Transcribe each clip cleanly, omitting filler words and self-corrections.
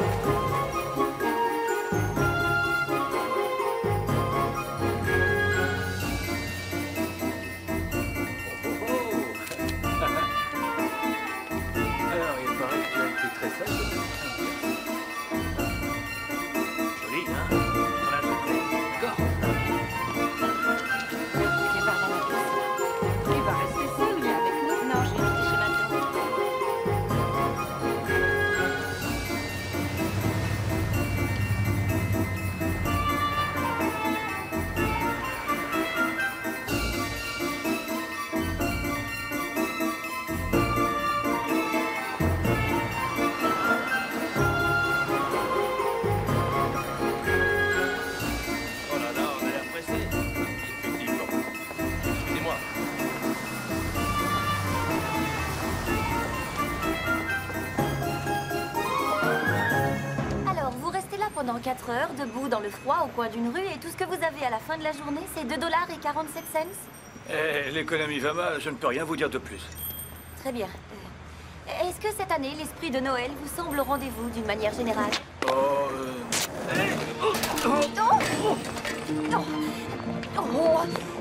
Alors, il paraît que tu as été très sage. Joli, hein? On a jeté. D'accord. Il va dans la piscine. Il va rester seul, lui, avec nous. Non, je vais rester chez ma tante. Oh là là, on a l'air pressé. Effectivement. Excusez-moi. Alors, vous restez là pendant 4 heures, debout dans le froid, au coin d'une rue, et tout ce que vous avez à la fin de la journée, c'est 2,47 $. Eh, l'économie va mal, je ne peux rien vous dire de plus. Très bien. Est-ce que cette année, l'esprit de Noël vous semble au rendez-vous d'une manière générale? Oh, Oh! Oh!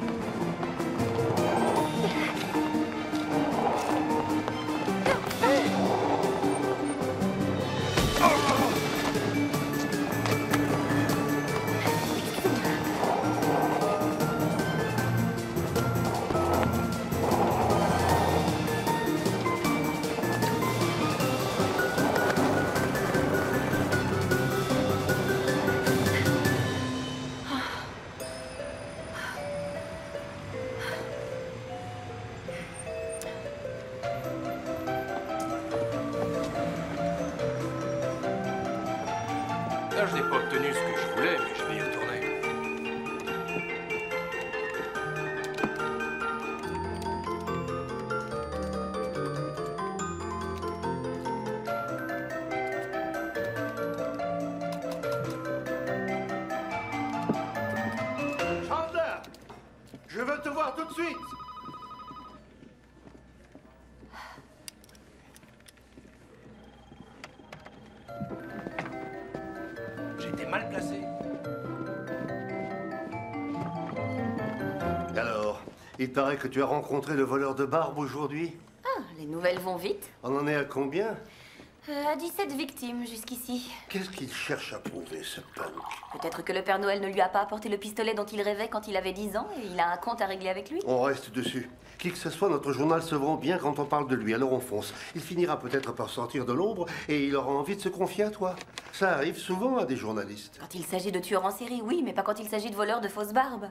Là, je n'ai pas obtenu ce que je voulais, mais je vais y retourner. Chandler, je veux te voir tout de suite. J'étais mal placé. Alors, il paraît que tu as rencontré le voleur de barbe aujourd'hui. Ah, les nouvelles vont vite. On en est à combien? À 17 victimes jusqu'ici. Qu'est-ce qu'il cherche à prouver, ce punk? Peut-être que le Père Noël ne lui a pas apporté le pistolet dont il rêvait quand il avait 10 ans et il a un compte à régler avec lui. On reste dessus. Qui que ce soit, notre journal se vend bien quand on parle de lui, alors on fonce. Il finira peut-être par sortir de l'ombre et il aura envie de se confier à toi. Ça arrive souvent à des journalistes. Quand il s'agit de tueurs en série, oui, mais pas quand il s'agit de voleurs de fausses barbes.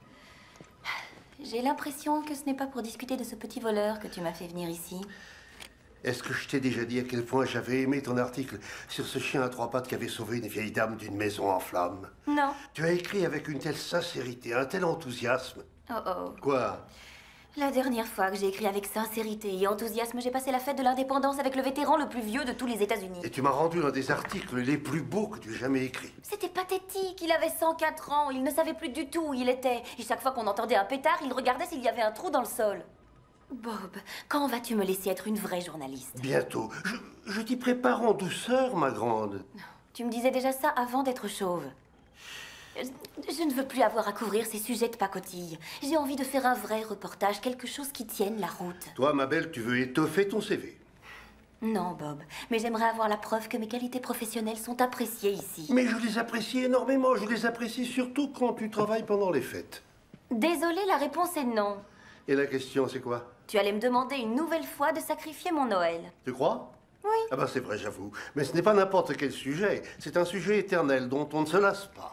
J'ai l'impression que ce n'est pas pour discuter de ce petit voleur que tu m'as fait venir ici. Est-ce que je t'ai déjà dit à quel point j'avais aimé ton article sur ce chien à 3 pattes qui avait sauvé une vieille dame d'une maison en flammes? Non. Tu as écrit avec une telle sincérité, un tel enthousiasme. Oh oh. Quoi? La dernière fois que j'ai écrit avec sincérité et enthousiasme, j'ai passé la fête de l'indépendance avec le vétéran le plus vieux de tous les États-Unis. Et tu m'as rendu l'un des articles les plus beaux que tu aies jamais écrits. C'était pathétique, il avait 104 ans, il ne savait plus du tout où il était. Et chaque fois qu'on entendait un pétard, il regardait s'il y avait un trou dans le sol. Bob, quand vas-tu me laisser être une vraie journaliste? Bientôt. Je t'y prépare en douceur, ma grande. Tu me disais déjà ça avant d'être chauve. Je ne veux plus avoir à couvrir ces sujets de pacotille. J'ai envie de faire un vrai reportage, quelque chose qui tienne la route. Toi, ma belle, tu veux étoffer ton CV. Non, Bob, mais j'aimerais avoir la preuve que mes qualités professionnelles sont appréciées ici. Mais je les apprécie énormément. Je les apprécie surtout quand tu travailles pendant les fêtes. Désolée, la réponse est non. Et la question, c'est quoi? Tu allais me demander une nouvelle fois de sacrifier mon Noël. Tu crois? Oui. Ah ben c'est vrai, j'avoue. Mais ce n'est pas n'importe quel sujet. C'est un sujet éternel dont on ne se lasse pas.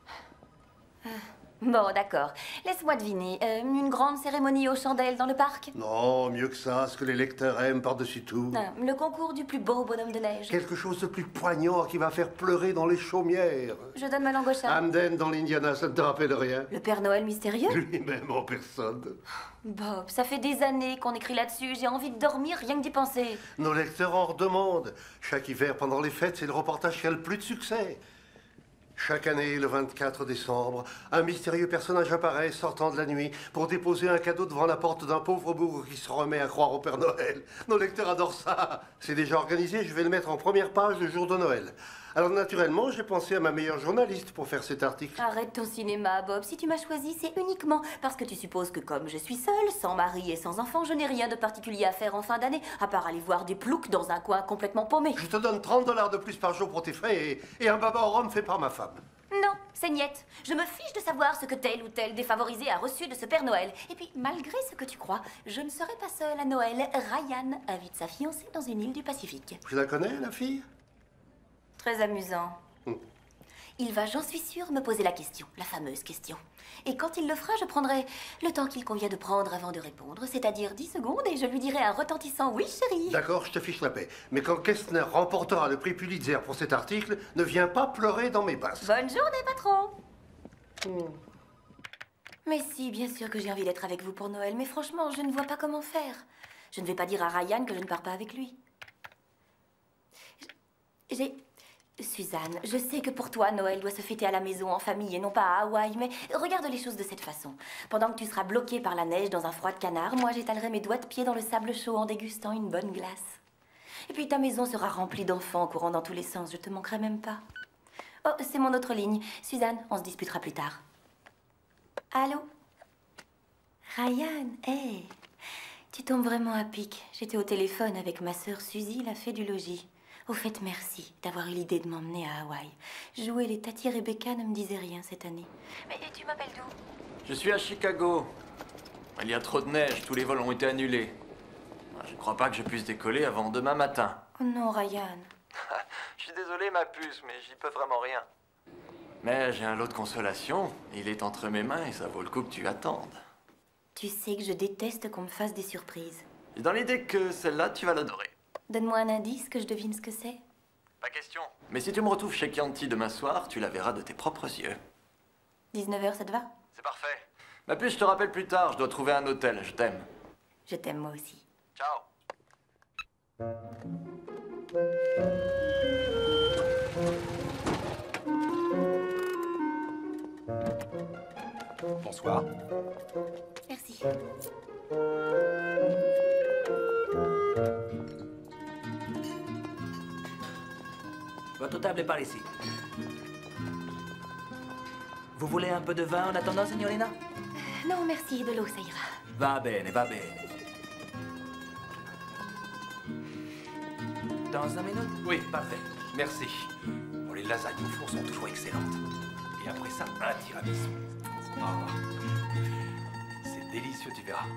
Bon, d'accord. Laisse-moi deviner. Une grande cérémonie aux chandelles dans le parc? Non, mieux que ça, ce que les lecteurs aiment par-dessus tout. Le concours du plus beau bonhomme de neige. Quelque chose de plus poignant qui va faire pleurer dans les chaumières. Je donne ma langue au chat. Hamden dans l'Indiana, ça ne te rappelle rien? Le Père Noël mystérieux? Lui-même en personne. Bob, ça fait des années qu'on écrit là-dessus. J'ai envie de dormir rien que d'y penser. Nos lecteurs en redemandent. Chaque hiver, pendant les fêtes, c'est le reportage qui a le plus de succès. Chaque année, le 24 décembre, un mystérieux personnage apparaît sortant de la nuit pour déposer un cadeau devant la porte d'un pauvre bourg qui se remet à croire au Père Noël. Nos lecteurs adorent ça. C'est déjà organisé, je vais le mettre en première page le jour de Noël. Alors naturellement, j'ai pensé à ma meilleure journaliste pour faire cet article. Arrête ton cinéma, Bob. Si tu m'as choisi, c'est uniquement parce que tu supposes que comme je suis seule, sans mari et sans enfant, je n'ai rien de particulier à faire en fin d'année, à part aller voir des ploucs dans un coin complètement paumé. Je te donne 30 $ de plus par jour pour tes frais et un baba au rhum fait par ma femme. Non, c'est niette. Je me fiche de savoir ce que tel ou tel défavorisé a reçu de ce Père Noël. Et puis, malgré ce que tu crois, je ne serai pas seule à Noël. Ryan invite sa fiancée dans une île du Pacifique. Je la connais, la fille? Très amusant. Il va, j'en suis sûre, me poser la question, la fameuse question. Et quand il le fera, je prendrai le temps qu'il convient de prendre avant de répondre, c'est-à-dire 10 secondes, et je lui dirai un retentissant « Oui, chérie ». D'accord, je te fiche la paix. Mais quand Kestner remportera le prix Pulitzer pour cet article, ne viens pas pleurer dans mes basses. Bonne journée, patron. Mais si, bien sûr que j'ai envie d'être avec vous pour Noël, mais franchement, je ne vois pas comment faire. Je ne vais pas dire à Ryan que je ne pars pas avec lui. Suzanne, je sais que pour toi, Noël doit se fêter à la maison, en famille, et non pas à Hawaï, mais regarde les choses de cette façon. Pendant que tu seras bloqué par la neige dans un froid de canard, moi j'étalerai mes doigts de pied dans le sable chaud en dégustant une bonne glace. Et puis ta maison sera remplie d'enfants courant dans tous les sens, je te manquerai même pas. Oh, c'est mon autre ligne. Suzanne, on se disputera plus tard. Allô? Ryan, hé, tu tombes vraiment à pic. J'étais au téléphone avec ma sœur Suzy, la fée du logis. Au fait, merci d'avoir eu l'idée de m'emmener à Hawaï. Jouer les Tati Rebecca ne me disait rien cette année. Mais tu m'appelles d'où? Je suis à Chicago. Il y a trop de neige, tous les vols ont été annulés. Je ne crois pas que je puisse décoller avant demain matin. Oh non, Ryan. Je suis désolé, ma puce, mais j'y peux vraiment rien. Mais j'ai un lot de consolation. Il est entre mes mains et ça vaut le coup que tu attendes. Tu sais que je déteste qu'on me fasse des surprises. J'ai dans l'idée que celle-là, tu vas l'adorer. Donne-moi un indice que je devine ce que c'est. Pas question. Mais si tu me retrouves chez Chianti demain soir, tu la verras de tes propres yeux. 19h, ça te va? C'est parfait. Ma puce, je te rappelle plus tard, je dois trouver un hôtel. Je t'aime. Je t'aime moi aussi. Ciao. Bonsoir. Merci. Votre table est par ici. Vous voulez un peu de vin en attendant, signorina? Non, merci, de l'eau, ça ira. Va bene, va bene. Dans 1 minute? Oui, parfait. Merci. Bon, les lasagnes au four sont toujours excellentes. Et après ça, un tiramisu. Ah, c'est délicieux, tu verras.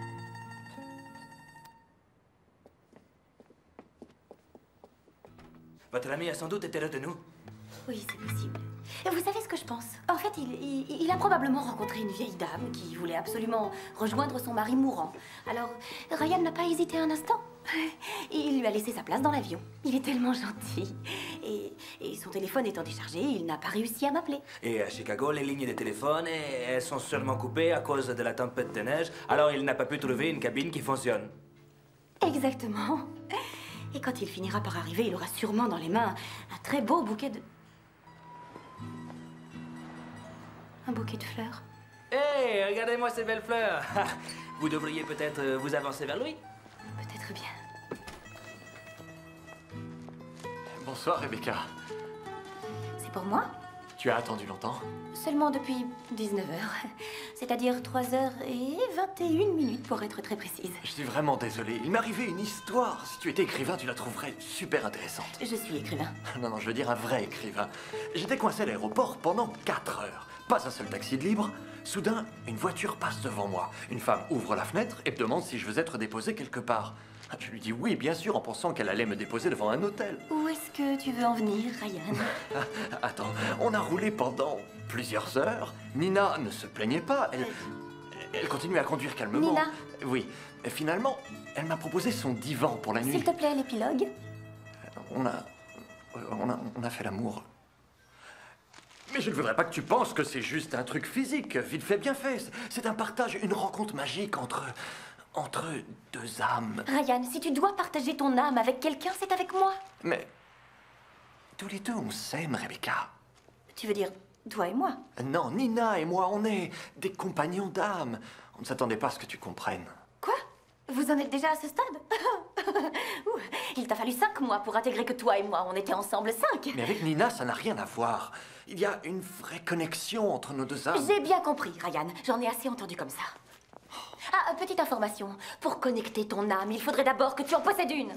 Votre ami a sans doute été retenu. Oui, c'est possible. Et vous savez ce que je pense? En fait, il a probablement rencontré une vieille dame qui voulait absolument rejoindre son mari mourant. Alors, Ryan n'a pas hésité un instant. Il lui a laissé sa place dans l'avion. Il est tellement gentil. Et son téléphone étant déchargé, il n'a pas réussi à m'appeler. Et à Chicago, les lignes de téléphone, elles sont seulement coupées à cause de la tempête de neige. Alors il n'a pas pu trouver une cabine qui fonctionne. Exactement. Et quand il finira par arriver, il aura sûrement dans les mains un très beau bouquet de... Un bouquet de fleurs. Hé, regardez-moi ces belles fleurs. Vous devriez peut-être vous avancer vers lui. Peut-être bien. Bonsoir, Rebecca. C'est pour moi? Tu as attendu longtemps? Seulement depuis 19h. C'est-à-dire 3h21 pour être très précise. Je suis vraiment désolé. Il m'est arrivé une histoire. Si tu étais écrivain, tu la trouverais super intéressante. Je suis écrivain. Non, je veux dire un vrai écrivain. J'étais coincé à l'aéroport pendant 4 heures. Pas un seul taxi de libre. Soudain, une voiture passe devant moi. Une femme ouvre la fenêtre et me demande si je veux être déposé quelque part. Je lui dis oui, bien sûr, en pensant qu'elle allait me déposer devant un hôtel. Où est-ce que tu veux en venir, Ryan? Attends, on a roulé pendant plusieurs heures. Nina ne se plaignait pas. Elle continuait à conduire calmement. Nina? Oui. Et finalement, elle m'a proposé son divan pour la nuit. S'il te plaît, l'épilogue. On a fait l'amour. Mais je ne voudrais pas que tu penses que c'est juste un truc physique, vite fait, bien fait. C'est un partage, une rencontre magique entre deux âmes. Ryan, si tu dois partager ton âme avec quelqu'un, c'est avec moi. Mais tous les deux, on s'aime, Rebecca. Tu veux dire toi et moi? Non, Nina et moi, on est des compagnons d'âme. On ne s'attendait pas à ce que tu comprennes. Quoi? Vous en êtes déjà à ce stade? Ouh, il t'a fallu 5 mois pour intégrer que toi et moi, on était ensemble 5. Mais avec Nina, ça n'a rien à voir. Il y a une vraie connexion entre nos deux âmes. J'ai bien compris, Ryan. J'en ai assez entendu comme ça. Ah, petite information. Pour connecter ton âme, il faudrait d'abord que tu en possèdes une.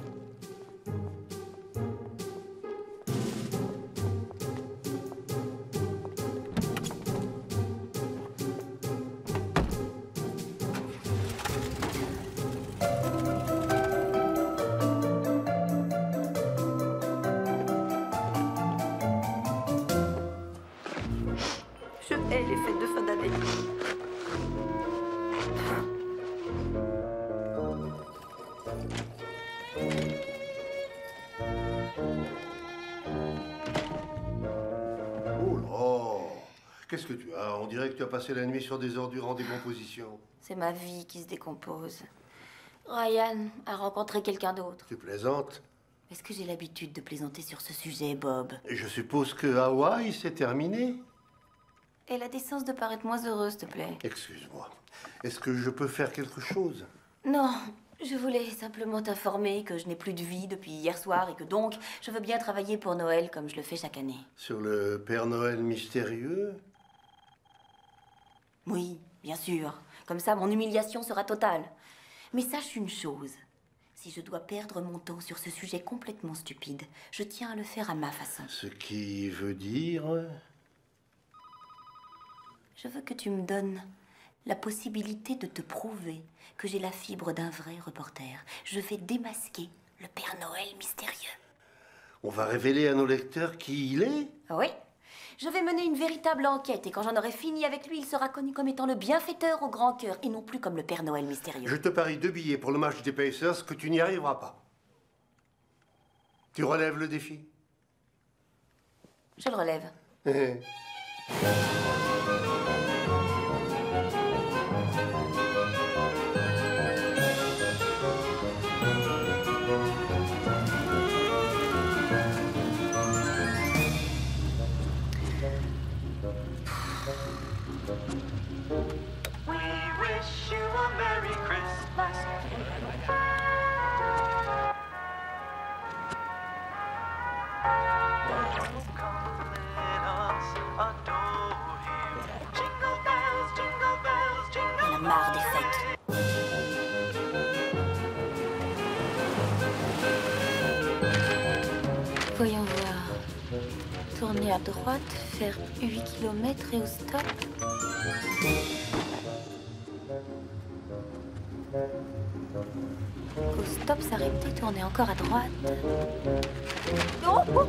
Je hais les fêtes de fin d'année. Oh là! Qu'est-ce que tu as? On dirait que tu as passé la nuit sur des ordures en décomposition. C'est ma vie qui se décompose. Ryan a rencontré quelqu'un d'autre. Tu plaisantes? Est-ce que j'ai l'habitude de plaisanter sur ce sujet, Bob? Et je suppose que Hawaï, c'est terminé? Et la décence de paraître moins heureuse, s'il te plaît. Excuse-moi. Est-ce que je peux faire quelque chose? Non, je voulais simplement t'informer que je n'ai plus de vie depuis hier soir et que donc, je veux bien travailler pour Noël comme je le fais chaque année. Sur le Père Noël mystérieux? Oui, bien sûr. Comme ça, mon humiliation sera totale. Mais sache une chose. Si je dois perdre mon temps sur ce sujet complètement stupide, je tiens à le faire à ma façon. Ce qui veut dire... Je veux que tu me donnes la possibilité de te prouver que j'ai la fibre d'un vrai reporter. Je vais démasquer le Père Noël mystérieux. On va révéler à nos lecteurs qui il est? Oui. Je vais mener une véritable enquête et quand j'en aurai fini avec lui, il sera connu comme étant le bienfaiteur au grand cœur et non plus comme le Père Noël mystérieux. Je te parie 2 billets pour le match des Pacers que tu n'y arriveras pas. Tu relèves le défi? Je le relève. We wish you a Merry Christmas. Come let us adore him. Jingle bells, jingle bells, jingle J'en ai marre des fêtes. Voyons voir. Tourner à droite, faire 8 km et au stop. Au stop, s'arrêter, tourner encore à droite. Oh, oh.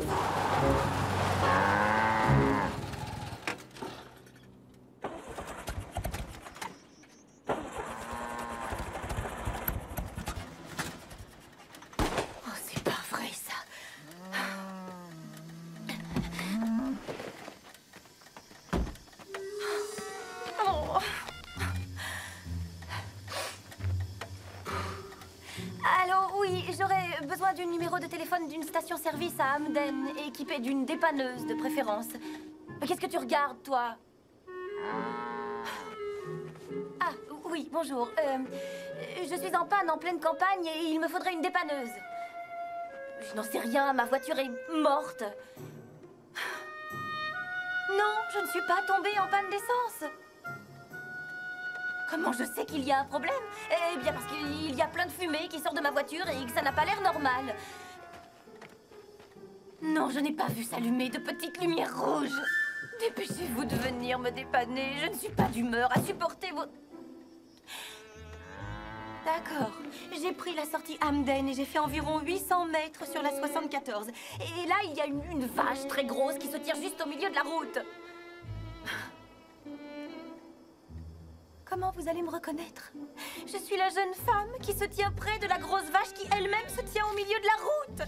Oh, c'est pas vrai, ça. Oh. Allô, oui, j'aurais besoin du numéro de téléphone d'une station-service à Hamden, équipée d'une dépanneuse de préférence. Mais qu'est-ce que tu regardes, toi? Ah, oui, bonjour. Je suis en panne en pleine campagne et il me faudrait une dépanneuse. Je n'en sais rien, ma voiture est morte. Non, je ne suis pas tombée en panne d'essence. Comment je sais qu'il y a un problème? Eh bien parce qu'il y a plein de fumée qui sort de ma voiture et que ça n'a pas l'air normal. Non, je n'ai pas vu s'allumer de petites lumières rouges. Dépêchez-vous de venir me dépanner. Je ne suis pas d'humeur à supporter vos... D'accord. J'ai pris la sortie Hamden et j'ai fait environ 800 mètres sur la 74. Et là, il y a une vache très grosse qui se tire juste au milieu de la route. Comment vous allez me reconnaître? Je suis la jeune femme qui se tient près de la grosse vache qui elle-même se tient au milieu de la route.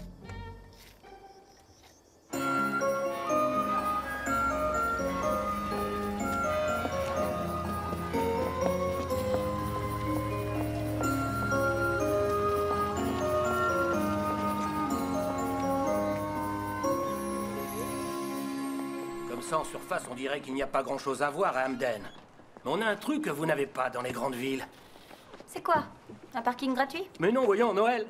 Comme ça, en surface, on dirait qu'il n'y a pas grand-chose à voir à Hamden. Mais on a un truc que vous n'avez pas dans les grandes villes. C'est quoi? Un parking gratuit? Mais non, voyons, Noël.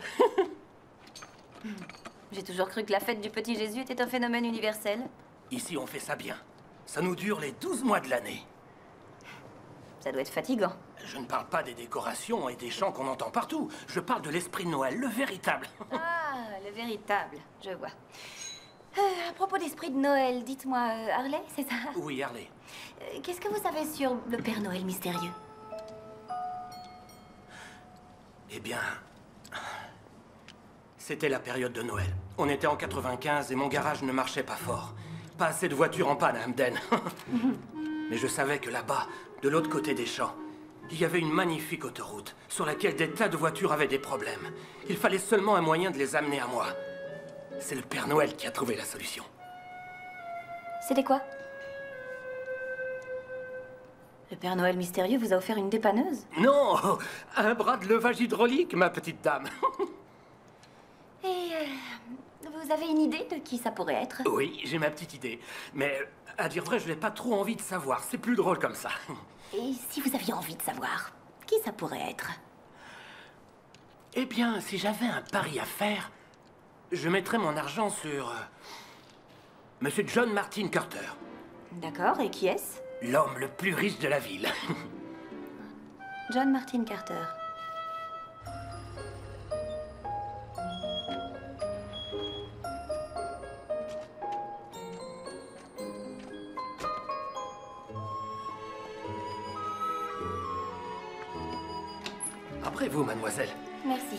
J'ai toujours cru que la fête du petit Jésus était un phénomène universel. Ici, on fait ça bien. Ça nous dure les 12 mois de l'année. Ça doit être fatigant. Je ne parle pas des décorations et des chants qu'on entend partout. Je parle de l'esprit de Noël, le véritable. Ah, le véritable, je vois. À propos d'esprit de Noël, dites-moi, Harley, c'est ça? Oui, Harley. Qu'est-ce que vous savez sur le Père Noël mystérieux? Eh bien, c'était la période de Noël. On était en 95 et mon garage ne marchait pas fort. Pas assez de voitures en panne à Hamden. Mais je savais que là-bas, de l'autre côté des champs, il y avait une magnifique autoroute sur laquelle des tas de voitures avaient des problèmes. Il fallait seulement un moyen de les amener à moi. C'est le Père Noël qui a trouvé la solution. C'était quoi? Le Père Noël mystérieux vous a offert une dépanneuse? Non, un bras de levage hydraulique, ma petite dame. Et vous avez une idée de qui ça pourrait être? Oui, j'ai ma petite idée. Mais à dire vrai, je n'ai pas trop envie de savoir. C'est plus drôle comme ça. Et si vous aviez envie de savoir, qui ça pourrait être? Eh bien, si j'avais un pari à faire, je mettrais mon argent sur... Monsieur John Martin Carter. D'accord, et qui est-ce? L'homme le plus riche de la ville. John Martin Carter. Après vous, mademoiselle. Merci.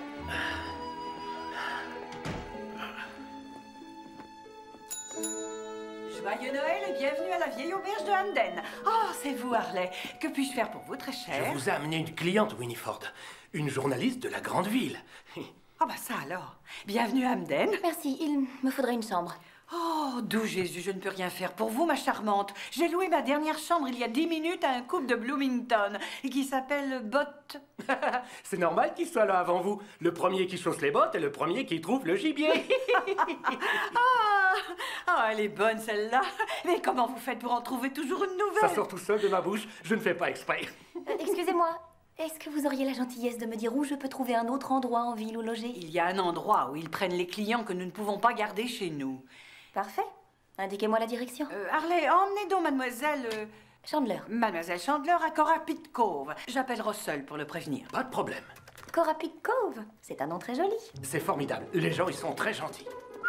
Joyeux Noël et bienvenue à la vieille auberge de Hamden. Oh, c'est vous, Harley. Que puis-je faire pour vous, très cher? Je vous ai amené une cliente, Winiford. Une journaliste de la grande ville. Ah bah ça alors. Bienvenue à Hamden. Merci, il me faudrait une chambre. Oh, doux Jésus, je ne peux rien faire pour vous, ma charmante. J'ai loué ma dernière chambre il y a 10 minutes à un couple de Bloomington qui s'appelle Bott. C'est normal qu'il soit là avant vous. Le premier qui chausse les bottes et le premier qui trouve le gibier. Elle est bonne celle-là. Mais comment vous faites pour en trouver toujours une nouvelle? Ça sort tout seul de ma bouche. Je ne fais pas exprès. Excusez-moi, est-ce que vous auriez la gentillesse de me dire où je peux trouver un autre endroit en ville où loger? Il y a un endroit où ils prennent les clients que nous ne pouvons pas garder chez nous. Parfait. Indiquez-moi la direction. Harley, emmenez donc mademoiselle... Chandler. Mademoiselle Chandler à Corapit Cove. J'appelle Russell pour le prévenir. Pas de problème. Corapit Cove. C'est un nom très joli. C'est formidable. Les gens, ils sont très gentils.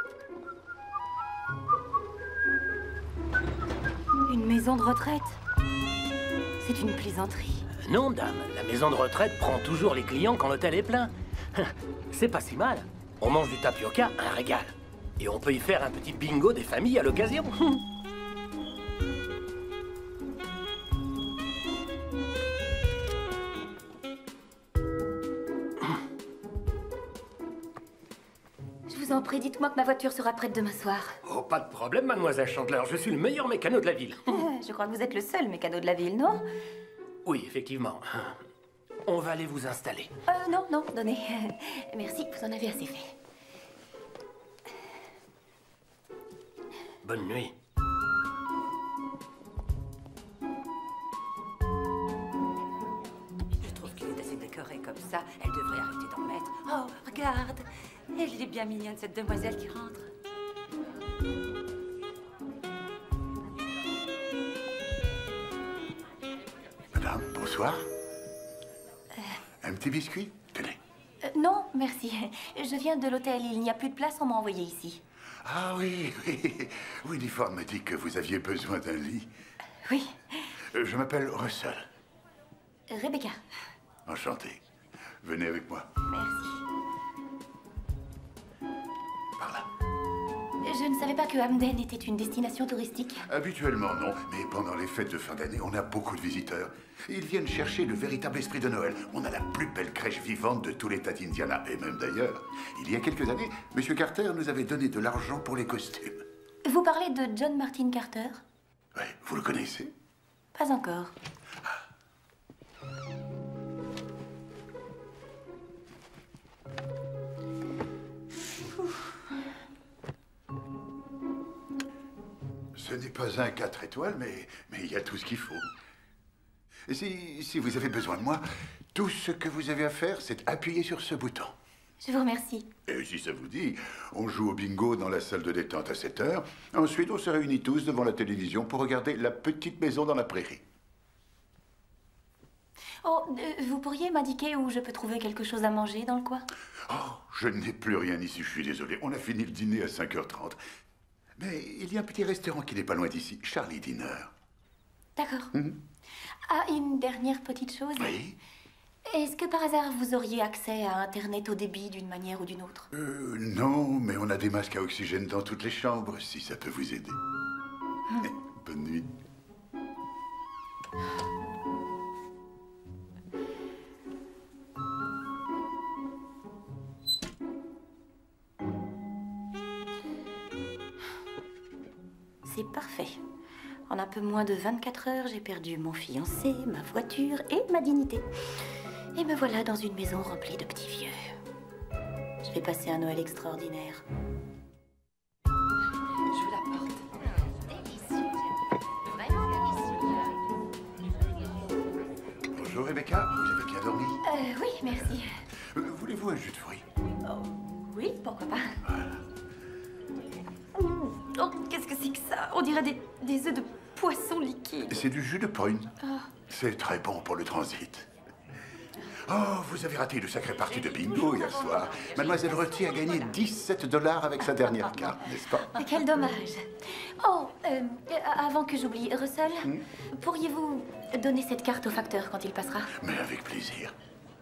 Une maison de retraite. C'est une plaisanterie. Non, dame. La maison de retraite prend toujours les clients quand l'hôtel est plein. C'est pas si mal. On mange du tapioca, un régal. Et on peut y faire un petit bingo des familles à l'occasion. Je vous en prie, dites-moi que ma voiture sera prête demain soir. Oh, pas de problème, mademoiselle Chandler. Je suis le meilleur mécano de la ville. Je crois que vous êtes le seul mécano de la ville, non? Oui, effectivement. On va aller vous installer. Non, non, donnez. Merci, vous en avez assez fait. Bonne nuit. Je trouve qu'il est assez décoré comme ça. Elle devrait arrêter d'en mettre. Oh, regarde. Elle est bien mignonne, cette demoiselle qui rentre. Madame, bonsoir. Un petit biscuit? Tenez. Non, merci. Je viens de l'hôtel. Il n'y a plus de place, on m'a envoyé ici. Ah oui, oui. Winiford m'a dit que vous aviez besoin d'un lit. Oui. Je m'appelle Russell. Rebecca. Enchanté. Venez avec moi. Merci. Par là. Je ne savais pas que Hamden était une destination touristique. Habituellement, non. Mais pendant les fêtes de fin d'année, on a beaucoup de visiteurs. Ils viennent chercher le véritable esprit de Noël. On a la plus belle crèche vivante de tout l'État d'Indiana. Et même d'ailleurs, il y a quelques années, M. Carter nous avait donné de l'argent pour les costumes. Vous parlez de John Martin Carter? Oui, vous le connaissez? Pas encore. Ce n'est pas un 4 étoiles, mais il y a tout ce qu'il faut. Et si vous avez besoin de moi, Tout ce que vous avez à faire, c'est appuyer sur ce bouton. Je vous remercie. Et si ça vous dit, on joue au bingo dans la salle de détente à 7 heures. Ensuite, on se réunit tous devant la télévision pour regarder La Petite Maison dans la Prairie. Oh, vous pourriez m'indiquer où je peux trouver quelque chose à manger dans le coin? Oh, je n'ai plus rien ici, je suis désolé. On a fini le dîner à 5h30. Mais il y a un petit restaurant qui n'est pas loin d'ici, Charlie Dinner. D'accord. Ah, une dernière petite chose. Oui? Est-ce que par hasard vous auriez accès à Internet au débit d'une manière ou d'une autre? Non, mais on a des masques à oxygène dans toutes les chambres, si ça peut vous aider. Bonne nuit. C'est parfait. En un peu moins de 24 heures, j'ai perdu mon fiancé, ma voiture et ma dignité. Et me voilà dans une maison remplie de petits vieux. Je vais passer un Noël extraordinaire. Je vous l'apporte. Bonjour Rebecca, vous avez bien dormi? Oui, merci. Voulez-vous un jus de fruits? Oui, pourquoi pas. Oh, qu'est-ce que c'est que ça? On dirait des œufs de poisson liquide. C'est du jus de prune. C'est très bon pour le transit. Oh, vous avez raté une sacrée partie de bingo hier soir. Mademoiselle Retier a gagné 17 $ avec sa dernière carte, n'est-ce pas? Quel dommage. Oh, avant que j'oublie, Russell, pourriez-vous donner cette carte au facteur quand il passera? Mais avec plaisir.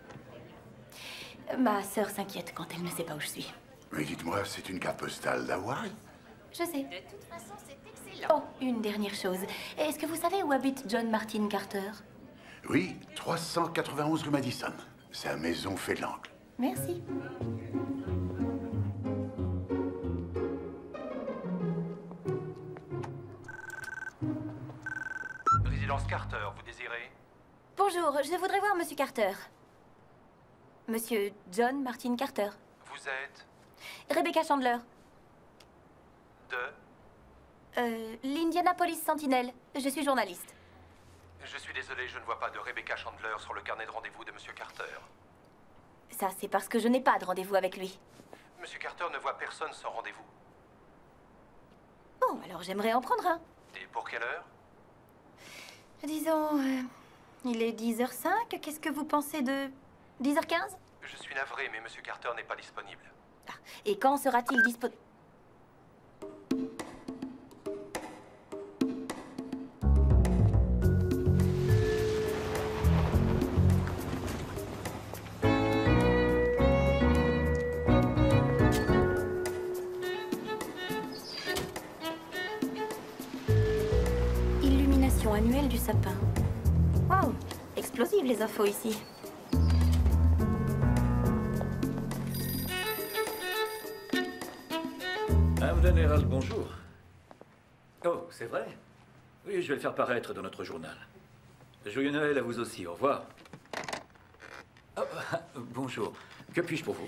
Ma sœur s'inquiète quand elle ne sait pas où je suis. Mais dites-moi, c'est une carte postale d'Hawaï? Je sais. De toute façon, c'est excellent. Oh, une dernière chose. Est-ce que vous savez où habite John Martin Carter? Oui, 391 rue Madison. Sa maison fait l'angle. Merci. Résidence Carter, vous désirez? Bonjour, je voudrais voir Monsieur Carter. Monsieur John Martin Carter. Vous êtes Rebecca Chandler. de... L'Indianapolis Sentinel. Je suis journaliste. Je suis désolé, je ne vois pas de Rebecca Chandler sur le carnet de rendez-vous de Monsieur Carter. Ça, c'est parce que je n'ai pas de rendez-vous avec lui. Monsieur Carter ne voit personne sans rendez-vous. Bon, alors j'aimerais en prendre un. Et pour quelle heure? Disons, il est 10h05. Qu'est-ce que vous pensez de 10h15? Je suis navré, mais Monsieur Carter n'est pas disponible. Ah, et quand sera-t-il disponible? Illumination annuelle du sapin. Waouh, explosives les infos ici. Hamden Herald, bonjour. Oh, c'est vrai? Oui, je vais le faire paraître dans notre journal. Joyeux Noël à vous aussi, au revoir. Oh, bonjour. Que puis-je pour vous?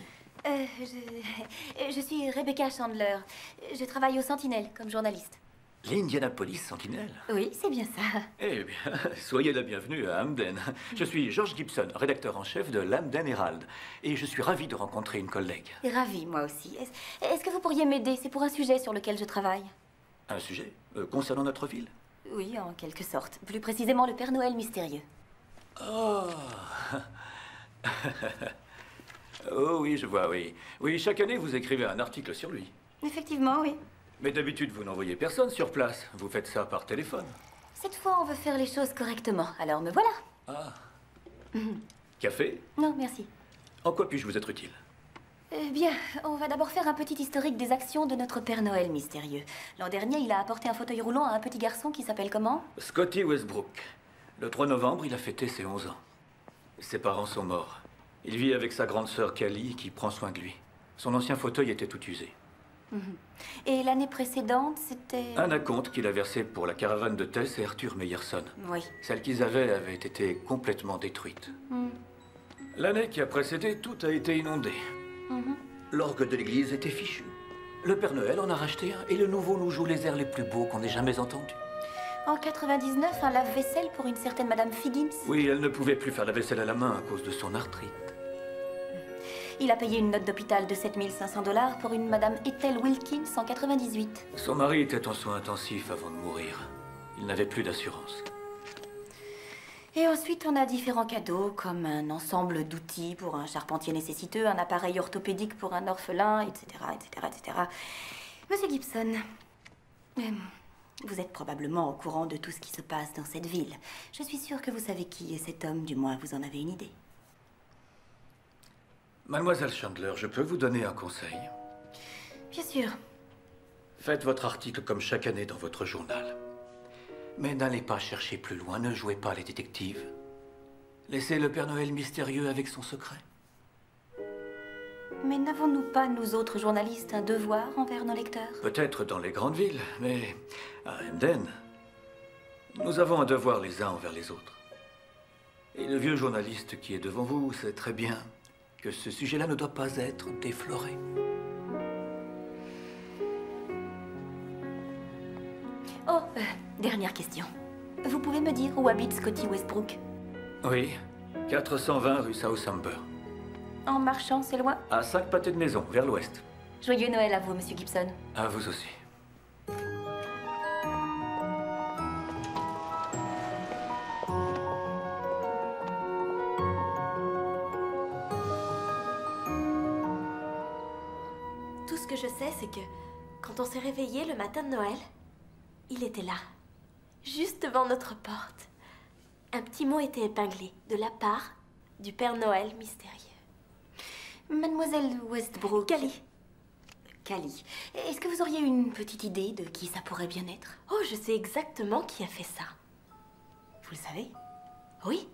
Je suis Rebecca Chandler. Je travaille au Sentinelle comme journaliste. L'Indianapolis Sentinel? Oui, c'est bien ça. Eh bien, soyez la bienvenue à Hamden. Je suis George Gibson, rédacteur en chef de l'Hamden Herald. Et je suis ravi de rencontrer une collègue. Ravie, moi aussi. Est-ce que vous pourriez m'aider? C'est pour un sujet sur lequel je travaille. Un sujet concernant notre ville? Oui, en quelque sorte. Plus précisément, le Père Noël mystérieux. Oh. Oh oui, je vois, oui. Oui, chaque année, vous écrivez un article sur lui. Effectivement, oui. Mais d'habitude, vous n'envoyez personne sur place. Vous faites ça par téléphone. Cette fois, on veut faire les choses correctement. Alors me voilà. Ah. Café? Non, merci. En quoi puis-je vous être utile? Bien, on va d'abord faire un petit historique des actions de notre Père Noël mystérieux. L'an dernier, il a apporté un fauteuil roulant à un petit garçon qui s'appelle comment? Scotty Westbrook. Le 3 novembre, il a fêté ses 11 ans. Ses parents sont morts. Il vit avec sa grande sœur Callie qui prend soin de lui. Son ancien fauteuil était tout usé. Et l'année précédente, c'était... Un acompte qu'il a versé pour la caravane de Tess et Arthur Meyerson. Oui. Celle qu'ils avaient avait été complètement détruite. L'année qui a précédé, tout a été inondé. L'orgue de l'église était fichu. Le Père Noël en a racheté un et le nouveau nous joue les airs les plus beaux qu'on ait jamais entendus. En 99, un lave-vaisselle pour une certaine Madame Figgins. Oui, elle ne pouvait plus faire la vaisselle à la main à cause de son arthrite. Il a payé une note d'hôpital de 7 500 $ pour une Madame Ethel Wilkins en 98. Son mari était en soins intensifs avant de mourir. Il n'avait plus d'assurance. Et ensuite, on a différents cadeaux, comme un ensemble d'outils pour un charpentier nécessiteux, un appareil orthopédique pour un orphelin, etc., etc., etc. Monsieur Gibson, vous êtes probablement au courant de tout ce qui se passe dans cette ville. Je suis sûre que vous savez qui est cet homme, du moins vous en avez une idée. Mademoiselle Chandler, je peux vous donner un conseil? Bien sûr. Faites votre article comme chaque année dans votre journal. Mais n'allez pas chercher plus loin, ne jouez pas les détectives. Laissez le Père Noël mystérieux avec son secret. Mais n'avons-nous pas, nous autres journalistes, un devoir envers nos lecteurs? Peut-être dans les grandes villes, mais à Emden, nous avons un devoir les uns envers les autres. Et le vieux journaliste qui est devant vous sait très bien que ce sujet-là ne doit pas être défloré. Oh, dernière question. Vous pouvez me dire où habite Scotty Westbrook? Oui, 420 rue Southampton. En marchant, c'est loin? À 5 pâtés de maison, vers l'ouest. Joyeux Noël à vous, Monsieur Gibson. À vous aussi. Tout ce que je sais, c'est que quand on s'est réveillé le matin de Noël, il était là, juste devant notre porte. Un petit mot était épinglé de la part du Père Noël mystérieux. Mademoiselle Westbrook. Callie. Callie. Est-ce que vous auriez une petite idée de qui ça pourrait bien être? Oh, je sais exactement qui a fait ça. Vous le savez? Oui.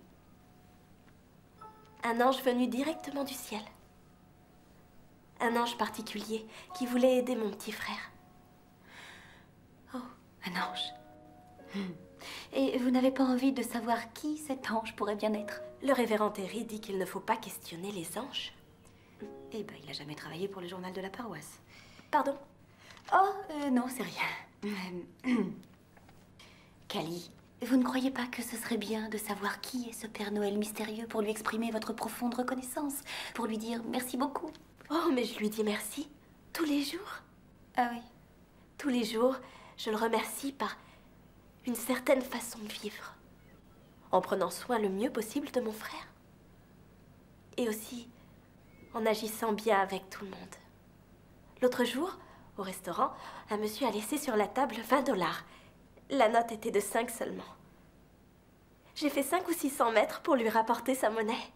Un ange venu directement du ciel. Un ange particulier qui voulait aider mon petit frère. Oh, un ange. Et vous n'avez pas envie de savoir qui cet ange pourrait bien être? Le révérend Terry dit qu'il ne faut pas questionner les anges. Eh ben, il n'a jamais travaillé pour le journal de la paroisse. Pardon? Oh, non, c'est rien. Callie, vous ne croyez pas que ce serait bien de savoir qui est ce Père Noël mystérieux pour lui exprimer votre profonde reconnaissance, pour lui dire merci beaucoup? Oh, mais je lui dis merci tous les jours. Ah oui? Tous les jours, je le remercie par une certaine façon de vivre, en prenant soin le mieux possible de mon frère. Et aussi en agissant bien avec tout le monde. L'autre jour, au restaurant, un monsieur a laissé sur la table 20 $. La note était de 5 seulement. J'ai fait 5 ou 600 mètres pour lui rapporter sa monnaie.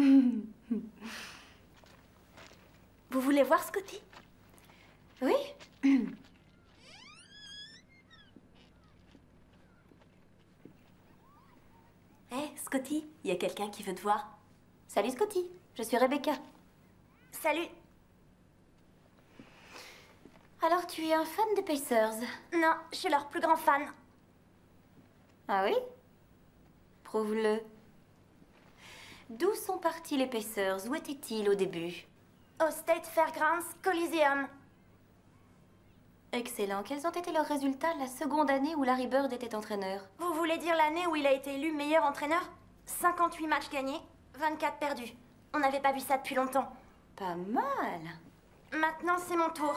Vous voulez voir Scotty? Oui. Hé, Scotty, il y a quelqu'un qui veut te voir. Salut Scotty, je suis Rebecca. Salut. Alors tu es un fan des Pacers? Non, je suis leur plus grand fan. Ah oui? Prouve-le. D'où sont partis les Pacers? Où étaient-ils au début? Au State Fairgrounds Coliseum. Excellent. Quels ont été leurs résultats la seconde année où Larry Bird était entraîneur? Vous voulez dire l'année où il a été élu meilleur entraîneur? 58 matchs gagnés, 24 perdus. On n'avait pas vu ça depuis longtemps. Pas mal. Maintenant, c'est mon tour.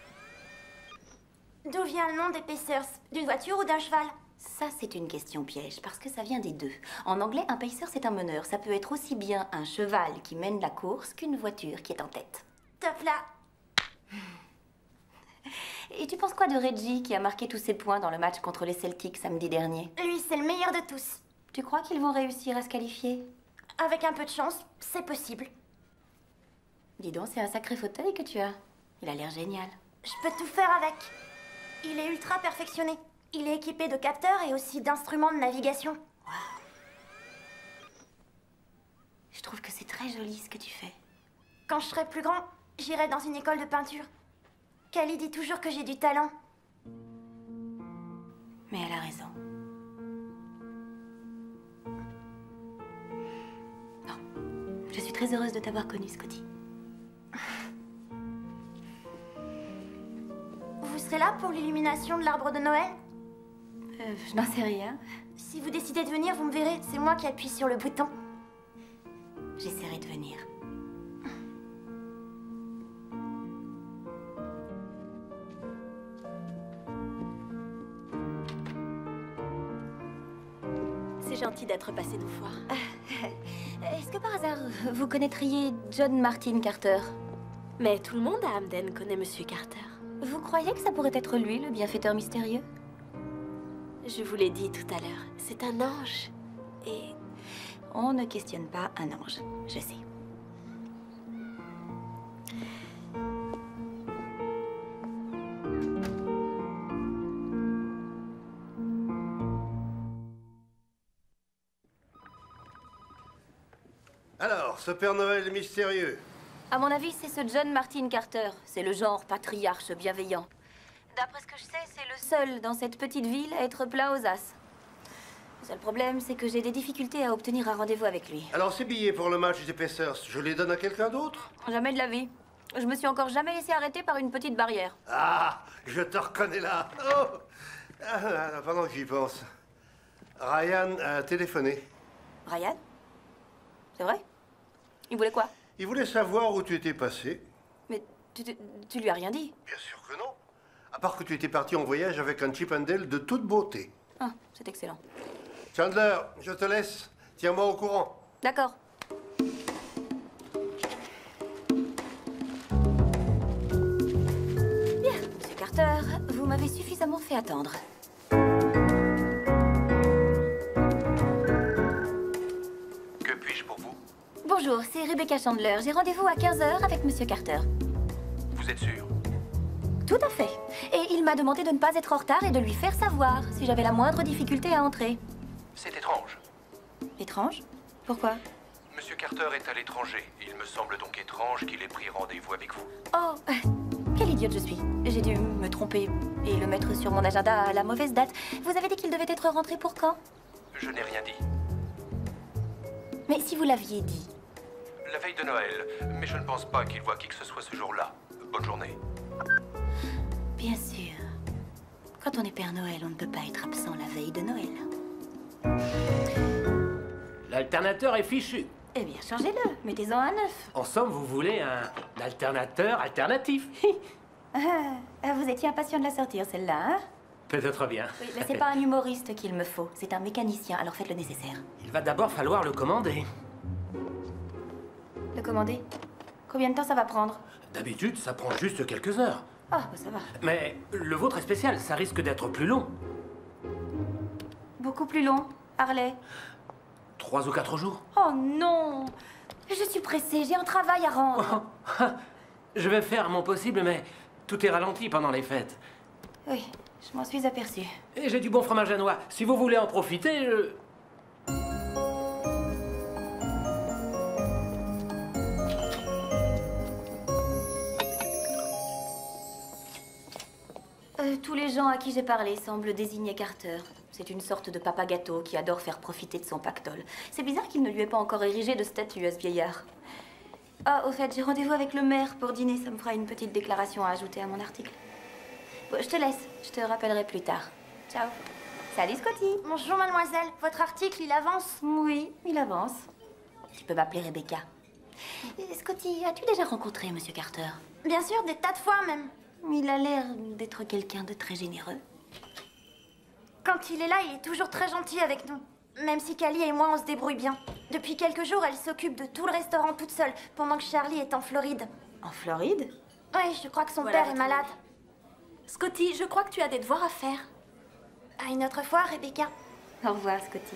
D'où vient le nom des Pacers? D'une voiture ou d'un cheval? Ça, c'est une question piège, parce que ça vient des deux. En anglais, un pacer, c'est un meneur. Ça peut être aussi bien un cheval qui mène la course qu'une voiture qui est en tête. Top là. Et tu penses quoi de Reggie, qui a marqué tous ses points dans le match contre les Celtics samedi dernier? Lui, c'est le meilleur de tous. Tu crois qu'ils vont réussir à se qualifier? Avec un peu de chance, c'est possible. Dis donc, c'est un sacré fauteuil que tu as. Il a l'air génial. Je peux tout faire avec. Il est ultra perfectionné. Il est équipé de capteurs et aussi d'instruments de navigation. Waouh. Je trouve que c'est très joli ce que tu fais. Quand je serai plus grand, j'irai dans une école de peinture. Callie dit toujours que j'ai du talent. Mais elle a raison. Non. Je suis très heureuse de t'avoir connu, Scotty. Vous serez là pour l'illumination de l'arbre de Noël? Je n'en sais rien. Si vous décidez de venir, vous me verrez. C'est moi qui appuie sur le bouton. J'essaierai de venir. C'est gentil d'être passé nous voir. Est-ce que par hasard, vous connaîtriez John Martin Carter? Mais tout le monde à Hamden connaît Monsieur Carter. Vous croyez que ça pourrait être lui, le bienfaiteur mystérieux? Je vous l'ai dit tout à l'heure, c'est un ange. Et on ne questionne pas un ange, je sais. Alors, ce Père Noël mystérieux. À mon avis, c'est ce John Martin Carter. C'est le genre patriarche bienveillant. D'après ce que je sais, c'est le seul dans cette petite ville à être plein aux as. Le seul problème, c'est que j'ai des difficultés à obtenir un rendez-vous avec lui. Alors, ces billets pour le match des Pacers, je les donne à quelqu'un d'autre? Jamais de la vie. Je me suis encore jamais laissé arrêter par une petite barrière. Ah, je te reconnais là. Oh ah, pendant que j'y pense, Ryan a téléphoné. Ryan? C'est vrai? Il voulait quoi? Il voulait savoir où tu étais passé. Mais tu lui as rien dit? Bien sûr que non. À part que tu étais parti en voyage avec un Chip and Dale de toute beauté. Ah, c'est excellent. Chandler, je te laisse. Tiens-moi au courant. D'accord. Bien, Monsieur Carter, vous m'avez suffisamment fait attendre. Que puis-je pour vous? Bonjour, c'est Rebecca Chandler. J'ai rendez-vous à 15h avec Monsieur Carter. Vous êtes sûr? Tout à fait. Et il m'a demandé de ne pas être en retard et de lui faire savoir si j'avais la moindre difficulté à entrer. C'est étrange. Étrange? Pourquoi? Monsieur Carter est à l'étranger. Il me semble donc étrange qu'il ait pris rendez-vous avec vous. Oh, quelle idiote je suis. J'ai dû me tromper et le mettre sur mon agenda à la mauvaise date. Vous avez dit qu'il devait être rentré pour quand? Je n'ai rien dit. Mais si vous l'aviez dit. La veille de Noël, mais je ne pense pas qu'il voit qui que ce soit ce jour-là. Bonne journée. Bien sûr. Quand on est Père Noël, on ne peut pas être absent la veille de Noël. L'alternateur est fichu. Eh bien, changez-le. Mettez-en un neuf. En somme, vous voulez un alternateur alternatif. Vous étiez impatient de la sortir, celle-là, hein? Peut-être bien. Oui, mais c'est pas un humoriste qu'il me faut. C'est un mécanicien, alors faites le nécessaire. Il va d'abord falloir le commander. Le commander? Combien de temps ça va prendre? D'habitude, ça prend juste quelques heures. Ah, bah ça va. Mais le vôtre est spécial, ça risque d'être plus long. Beaucoup plus long. Harley. 3 ou 4 jours. Oh non! Je suis pressée, j'ai un travail à rendre. Je vais faire mon possible, mais tout est ralenti pendant les fêtes. Oui, je m'en suis aperçue. Et j'ai du bon fromage à noix. Si vous voulez en profiter, Tous les gens à qui j'ai parlé semblent désigner Carter. C'est une sorte de papa gâteau qui adore faire profiter de son pactole. C'est bizarre qu'il ne lui ait pas encore érigé de statue à ce vieillard. Ah, au fait, j'ai rendez-vous avec le maire pour dîner. Ça me fera une petite déclaration à ajouter à mon article. Bon, je te laisse. Je te rappellerai plus tard. Ciao. Salut, Scotty. Bonjour, mademoiselle. Votre article, il avance? Oui, il avance. Tu peux m'appeler Rebecca. Scotty, as-tu déjà rencontré Monsieur Carter? Bien sûr, des tas de fois même. Il a l'air d'être quelqu'un de très généreux. Quand il est là, il est toujours très gentil avec nous. Même si Callie et moi, on se débrouille bien. Depuis quelques jours, elle s'occupe de tout le restaurant toute seule, pendant que Charlie est en Floride. En Floride? Oui, je crois que son Voilà, père est malade. Scotty, je crois que tu as des devoirs à faire. À une autre fois, Rebecca. Au revoir, Scotty.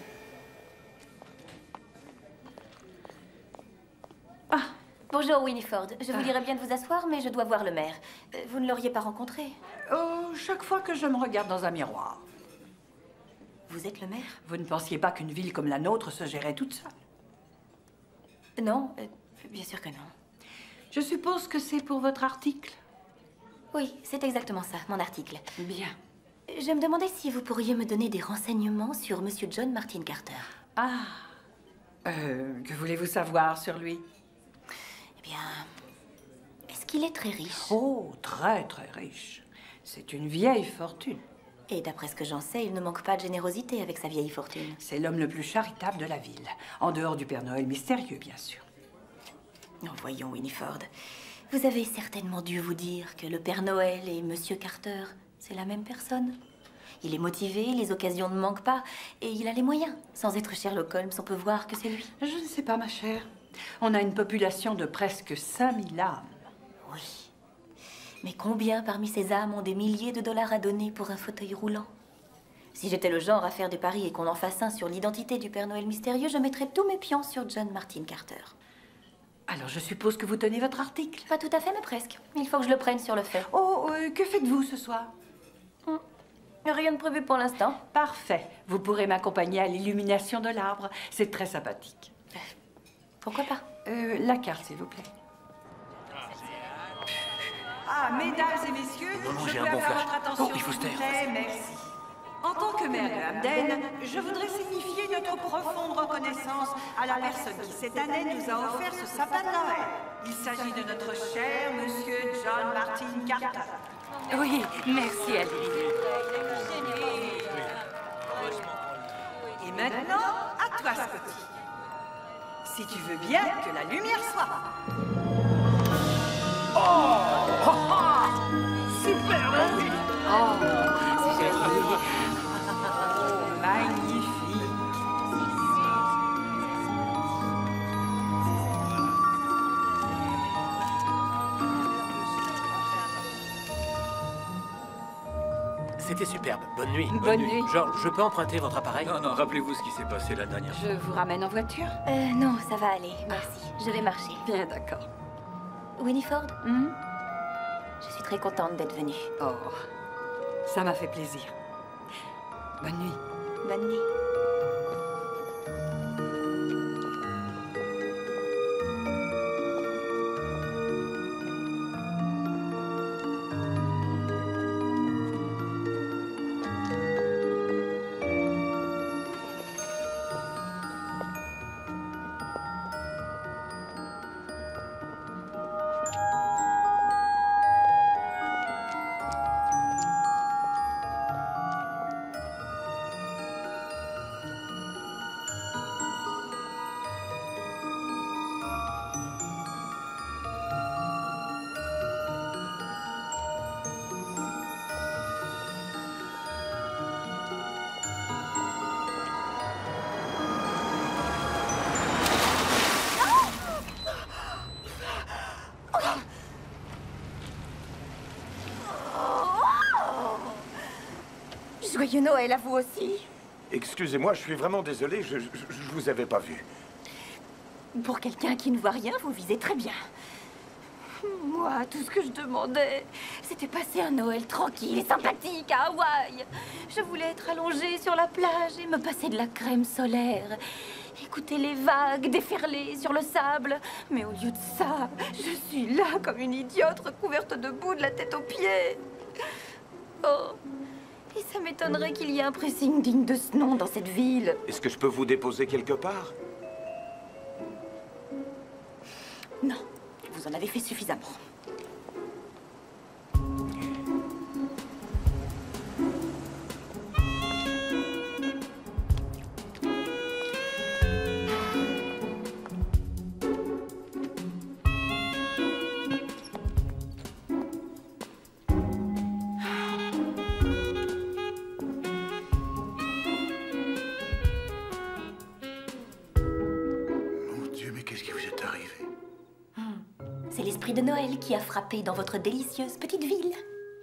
Ah, bonjour, Winiford. Je vous dirais bien de vous asseoir, mais je dois voir le maire. Vous ne l'auriez pas rencontré? Oh, chaque fois que je me regarde dans un miroir. Vous êtes le maire? Vous ne pensiez pas qu'une ville comme la nôtre se gérait toute seule? Non, bien sûr que non. Je suppose que c'est pour votre article? Oui, c'est exactement ça, mon article. Bien. Je me demandais si vous pourriez me donner des renseignements sur Monsieur John Martin Carter. Ah, que voulez-vous savoir sur lui? Eh bien, est-ce qu'il est très riche? Oh, très, très riche. C'est une vieille fortune. Et d'après ce que j'en sais, il ne manque pas de générosité avec sa vieille fortune. C'est l'homme le plus charitable de la ville. En dehors du Père Noël mystérieux, bien sûr. Oh, voyons, Winifred. Vous avez certainement dû vous dire que le Père Noël et Monsieur Carter, c'est la même personne. Il est motivé, les occasions ne manquent pas, et il a les moyens. Sans être Sherlock Holmes, on peut voir que c'est lui. Je ne sais pas, ma chère. On a une population de presque 5000 âmes. Oui. Mais combien parmi ces âmes ont des milliers de dollars à donner pour un fauteuil roulant? Si j'étais le genre à faire des paris et qu'on en fasse un sur l'identité du Père Noël mystérieux, je mettrais tous mes pions sur John Martin Carter. Alors je suppose que vous tenez votre article? Pas tout à fait, mais presque. Il faut que je le prenne sur le fait. Oh, que faites-vous ce soir? Rien de prévu pour l'instant. Parfait. Vous pourrez m'accompagner à l'illumination de l'arbre. C'est très sympathique. Pourquoi pas? La carte, s'il vous plaît. Ah, mesdames et messieurs, j'ai je un peux bon avoir flash. votre attention, Oh, il faut se s'il vous taire. plaît, merci. En tant que maire de Hamden, je voudrais signifier notre profonde reconnaissance à la personne qui, cette année, nous a offert ce sapin de Noël. Il s'agit de notre cher monsieur John Martin Carter. Oui, merci Alice. Et maintenant, à toi, Scotty. Si tu veux bien que la lumière soit. Super, oui. Oh, c'est joli. Magnifique. C'était superbe. Bonne nuit. Bonne nuit. George, je peux emprunter votre appareil? Non, non, rappelez-vous ce qui s'est passé la dernière fois. Je vous ramène en voiture? Non, ça va aller, merci. Je vais marcher. Bien, d'accord. Winifred, je suis très contente d'être venue. Oh, ça m'a fait plaisir. Bonne nuit. Bonne nuit. Joyeux Noël à vous aussi. Excusez-moi, je suis vraiment désolé, je vous avais pas vu. Pour quelqu'un qui ne voit rien, vous visez très bien. Moi, tout ce que je demandais, c'était passer un Noël tranquille et sympathique à Hawaï. Je voulais être allongée sur la plage et me passer de la crème solaire. Écouter les vagues déferler sur le sable. Mais au lieu de ça, je suis là comme une idiote recouverte de boue de la tête aux pieds. Oh, et ça m'étonnerait qu'il y ait un pressing digne de ce nom dans cette ville. Est-ce que je peux vous déposer quelque part? Non, vous en avez fait suffisamment. C'est l'esprit de Noël qui a frappé dans votre délicieuse petite ville.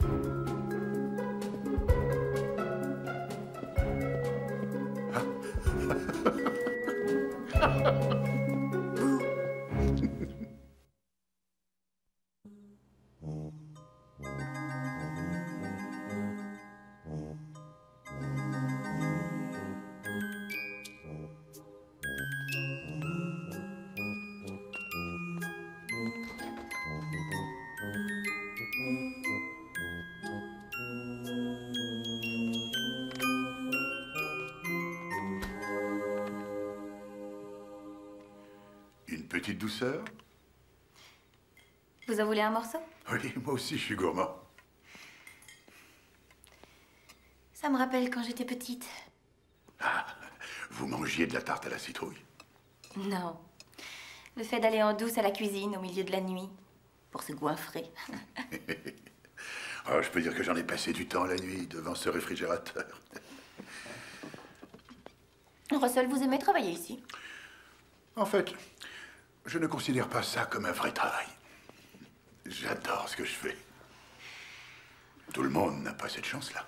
Petite douceur? Vous en voulez un morceau? Oui, moi aussi je suis gourmand. Ça Ça me rappelle quand j'étais petite. Ah, vous mangiez de la tarte à la citrouille? Non. Le fait d'aller en douce à la cuisine au milieu de la nuit, pour se goinfrer. Oh, je peux dire que j'en ai passé du temps la nuit devant ce réfrigérateur. Russell, vous aimez travailler ici? En fait, je ne considère pas ça comme un vrai travail. J'adore ce que je fais. Tout le monde n'a pas cette chance-là.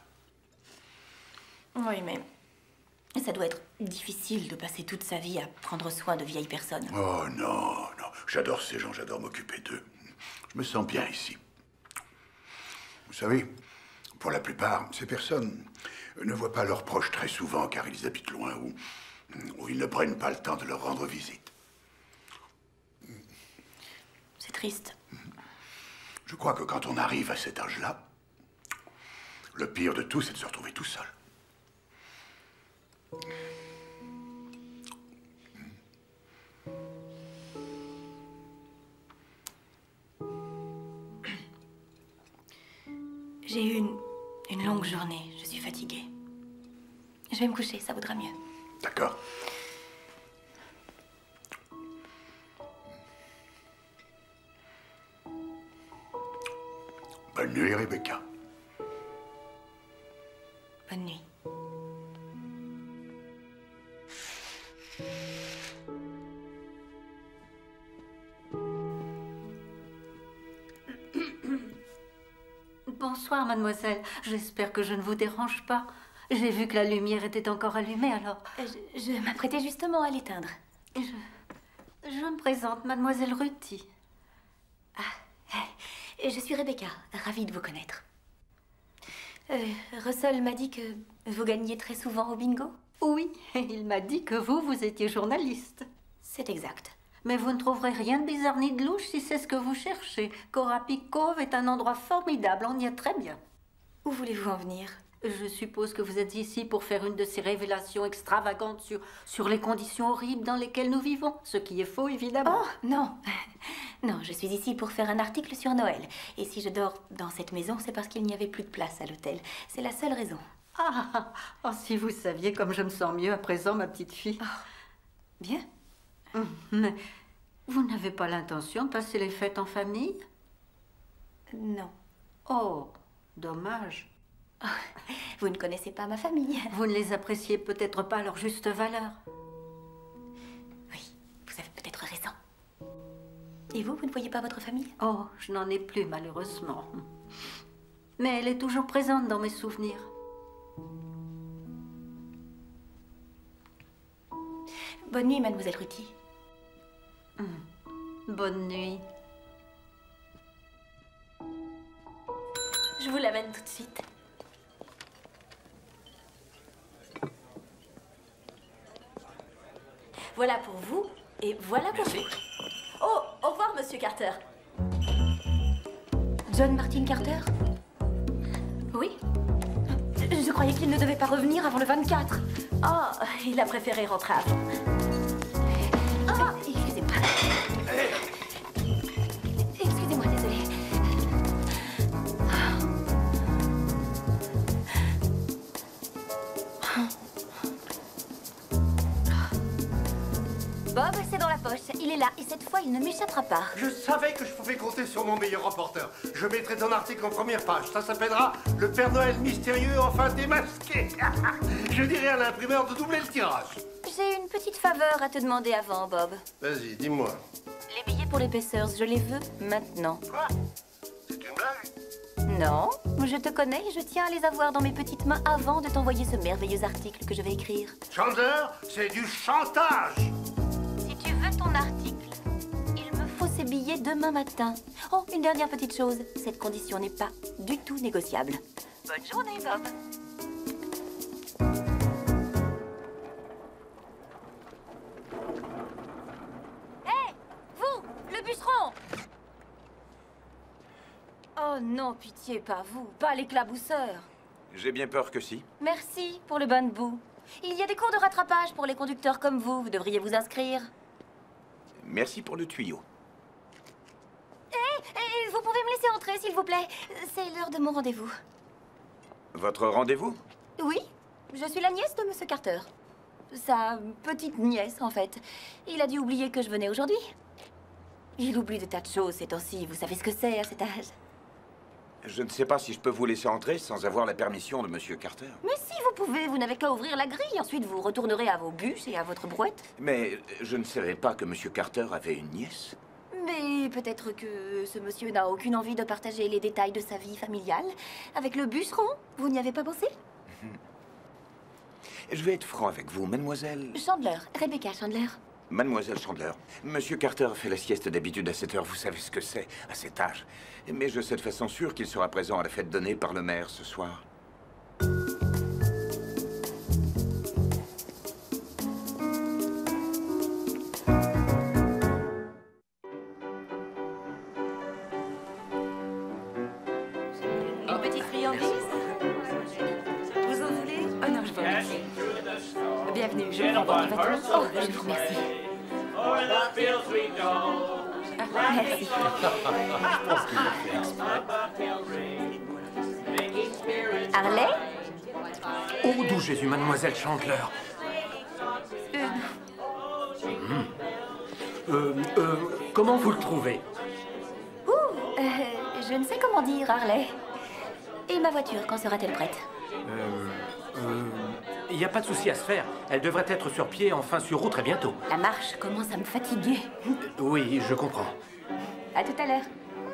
Oui, mais ça doit être difficile de passer toute sa vie à prendre soin de vieilles personnes. Oh non, non. J'adore ces gens, j'adore m'occuper d'eux. Je me sens bien ici. Vous savez, pour la plupart, ces personnes ne voient pas leurs proches très souvent car ils habitent loin ou ils ne prennent pas le temps de leur rendre visite. C'est triste. Je crois que quand on arrive à cet âge-là, le pire de tout, c'est de se retrouver tout seul. J'ai eu une longue journée. Je suis fatiguée. Je vais me coucher, ça vaudra mieux. D'accord. Bonne nuit, Rebecca. Bonne nuit. Bonsoir, mademoiselle. J'espère que je ne vous dérange pas. J'ai vu que la lumière était encore allumée, alors... Je m'apprêtais justement à l'éteindre. Je me présente, mademoiselle Ruti. Je suis Rebecca, ravie de vous connaître. Russell m'a dit que vous gagniez très souvent au bingo. Oui, il m'a dit que vous étiez journaliste. C'est exact. Mais vous ne trouverez rien de bizarre ni de louche si c'est ce que vous cherchez. Corapic Cove est un endroit formidable, on y est très bien. Où voulez-vous en venir? Je suppose que vous êtes ici pour faire une de ces révélations extravagantes sur les conditions horribles dans lesquelles nous vivons. Ce qui est faux, évidemment. Oh, non. Non, je suis ici pour faire un article sur Noël. Et si je dors dans cette maison, c'est parce qu'il n'y avait plus de place à l'hôtel. C'est la seule raison. Si vous saviez comme je me sens mieux à présent, ma petite fille. Bien. Mais vous n'avez pas l'intention de passer les fêtes en famille? Non. Oh, dommage. Vous ne connaissez pas ma famille. Vous ne les appréciez peut-être pas à leur juste valeur. Oui, vous avez peut-être raison. Et vous ne voyez pas votre famille? Oh, je n'en ai plus, malheureusement. Mais elle est toujours présente dans mes souvenirs. Bonne nuit, mademoiselle Ruti. Bonne nuit. Je vous l'amène tout de suite. Voilà pour vous, et voilà pour vous. Oh, au revoir, monsieur Carter. John Martin Carter? Oui. Je croyais qu'il ne devait pas revenir avant le 24. Oh, il a préféré rentrer avant. Excusez-moi. Excusez-moi, désolée. Bob, c'est dans la poche. Il est là et cette fois, il ne m'échappera pas. Je savais que je pouvais compter sur mon meilleur reporter. Je mettrai ton article en première page. Ça s'appellera « Le Père Noël mystérieux enfin démasqué ». Je dirai à l'imprimeur de doubler le tirage. J'ai une petite faveur à te demander avant, Bob. Vas-y, dis-moi. Les billets pour les Pacers, je les veux maintenant. Quoi? C'est une blague? Non, je te connais et je tiens à les avoir dans mes petites mains avant de t'envoyer ce merveilleux article que je vais écrire. Chandler, c'est du chantage! Si tu veux ton article, il me faut ces billets demain matin. Oh, une dernière petite chose. Cette condition n'est pas du tout négociable. Bonne journée, Bob. Hé, vous, le bûcheron! Oh non, pitié, pas vous, pas l'éclabousseur. J'ai bien peur que si. Merci pour le bain de boue. Il y a des cours de rattrapage pour les conducteurs comme vous. Vous devriez vous inscrire. Merci pour le tuyau. Vous pouvez me laisser entrer, s'il vous plaît. C'est l'heure de mon rendez-vous. Votre rendez-vous? Oui, je suis la nièce de Monsieur Carter. Sa petite nièce, en fait. Il a dû oublier que je venais aujourd'hui. Il oublie des tas de choses ces temps-ci. Vous savez ce que c'est à cet âge. Je ne sais pas si je peux vous laisser entrer sans avoir la permission de Monsieur Carter. Mais si vous pouvez, vous n'avez qu'à ouvrir la grille. Ensuite, vous retournerez à vos bûches et à votre brouette. Mais je ne savais pas que Monsieur Carter avait une nièce. Mais peut-être que ce monsieur n'a aucune envie de partager les détails de sa vie familiale avec le bûcheron. Vous n'y avez pas pensé? Je vais être franc avec vous, mademoiselle... Chandler, Rebecca Chandler. Mademoiselle Chandler, Monsieur Carter fait la sieste d'habitude à 7 heures. Vous savez ce que c'est, à cet âge. Mais je sais de façon sûre qu'il sera présent à la fête donnée par le maire ce soir. Une petite friandise? Vous en voulez? Oh non, je vous remercie. Bienvenue, je prends votre vêtement. Oh, je vous remercie. Ah, merci. Je pense qu'il l'a fait exprès. Harley? Oh, d'où Jésus, mademoiselle Chandler. Comment vous le trouvez? Je ne sais comment dire, Harley. Et ma voiture, quand sera-t-elle prête? Il n'y a pas de souci à se faire. Elle devrait être sur pied, enfin sur route très bientôt. La marche commence à me fatiguer. Oui, je comprends. À tout à l'heure.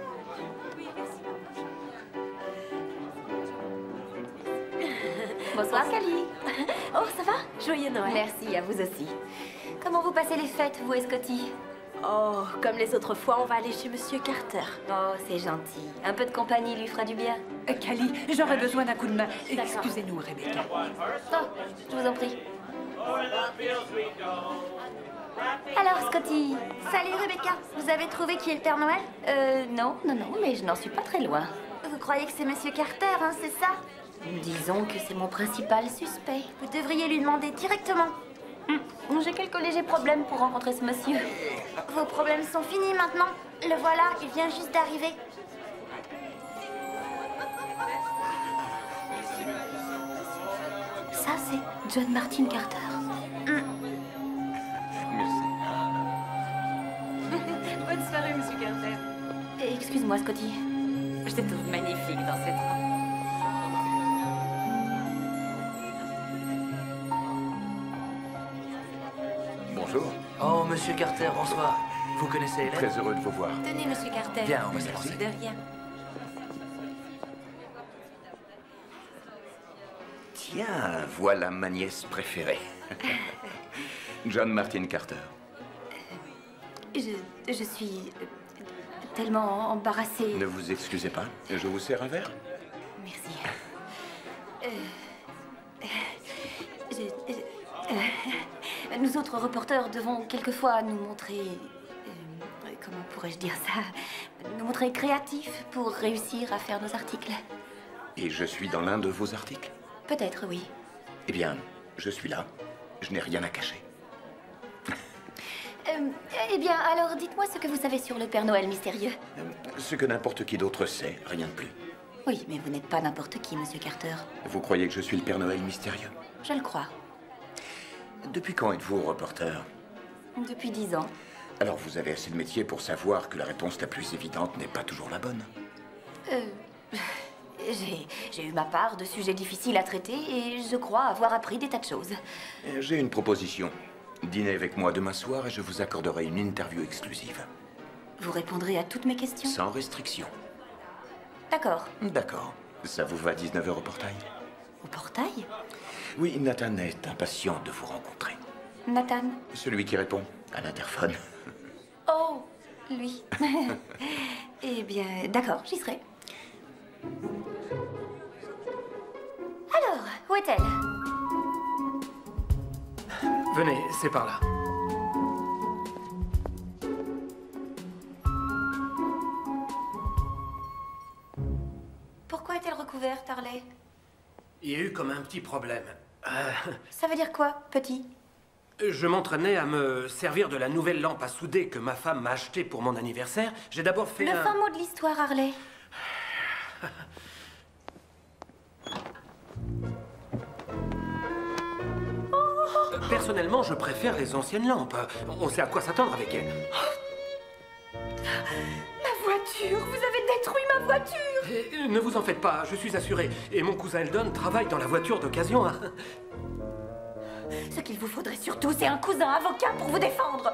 Bonsoir, Cali. Oh, ça va? Joyeux Noël. Merci, à vous aussi. Comment vous passez les fêtes, vous et Scotty? Oh, comme les autres fois, on va aller chez Monsieur Carter. Oh, c'est gentil. Un peu de compagnie lui fera du bien. Cali, j'aurais besoin d'un coup de main. Excusez-nous, Rebecca. Oh, je vous en prie. Alors, Scotty? Salut Rebecca, vous avez trouvé qui est le Père Noël? Non, mais je n'en suis pas très loin. Vous croyez que c'est Monsieur Carter, hein, c'est ça? Disons que c'est mon principal suspect. Vous devriez lui demander directement. J'ai quelques légers problèmes pour rencontrer ce monsieur. Vos problèmes sont finis maintenant. Le voilà, il vient juste d'arriver. Ça, c'est John Martin Carter. Bonne soirée, Monsieur Carter. Excuse-moi, Scotty. Je te trouve magnifique dans cette robe. Bonjour. Oh, Monsieur Carter, bonsoir. Vous connaissez Hélène? Très heureux de vous voir. Tenez, Monsieur Carter. Bien, on va s'avancer. De rien. Tiens, voilà ma nièce préférée. John Martin Carter. Je suis tellement embarrassée. Ne vous excusez pas, je vous sers un verre. Merci. Nous autres reporters devons quelquefois nous montrer... comment pourrais-je dire ça? Nous montrer créatifs pour réussir à faire nos articles. Et je suis dans l'un de vos articles? Peut-être, oui. Eh bien, je suis là. Je n'ai rien à cacher. Eh bien, alors dites-moi ce que vous savez sur le Père Noël mystérieux. Ce que n'importe qui d'autre sait, rien de plus. Oui, mais vous n'êtes pas n'importe qui, Monsieur Carter. Vous croyez que je suis le Père Noël mystérieux? Je le crois. Depuis quand êtes-vous reporter? Depuis 10 ans. Alors vous avez assez de métier pour savoir que la réponse la plus évidente n'est pas toujours la bonne. J'ai eu ma part de sujets difficiles à traiter et je crois avoir appris des tas de choses. J'ai une proposition. Dînez avec moi demain soir et je vous accorderai une interview exclusive. Vous répondrez à toutes mes questions? Sans restriction. D'accord. D'accord. Ça vous va 19h au portail? Au portail? Oui, Nathan est impatient de vous rencontrer. Nathan? Celui qui répond à l'interphone. Oh, lui. Eh bien, d'accord, j'y serai. Alors, où est-elle? Venez, c'est par là. Pourquoi est-elle recouverte, Harley? Il y a eu comme un petit problème. Ça veut dire quoi, petit? Je m'entraînais à me servir de la nouvelle lampe à souder que ma femme m'a achetée pour mon anniversaire. J'ai d'abord fait Le fin mot de l'histoire, Harley. Personnellement, je préfère les anciennes lampes. On sait à quoi s'attendre avec elles. Ma voiture! Vous avez détruit ma voiture! Ne vous en faites pas, je suis assuré. Et mon cousin Eldon travaille dans la voiture d'occasion. Hein. Ce qu'il vous faudrait surtout, c'est un cousin avocat pour vous défendre.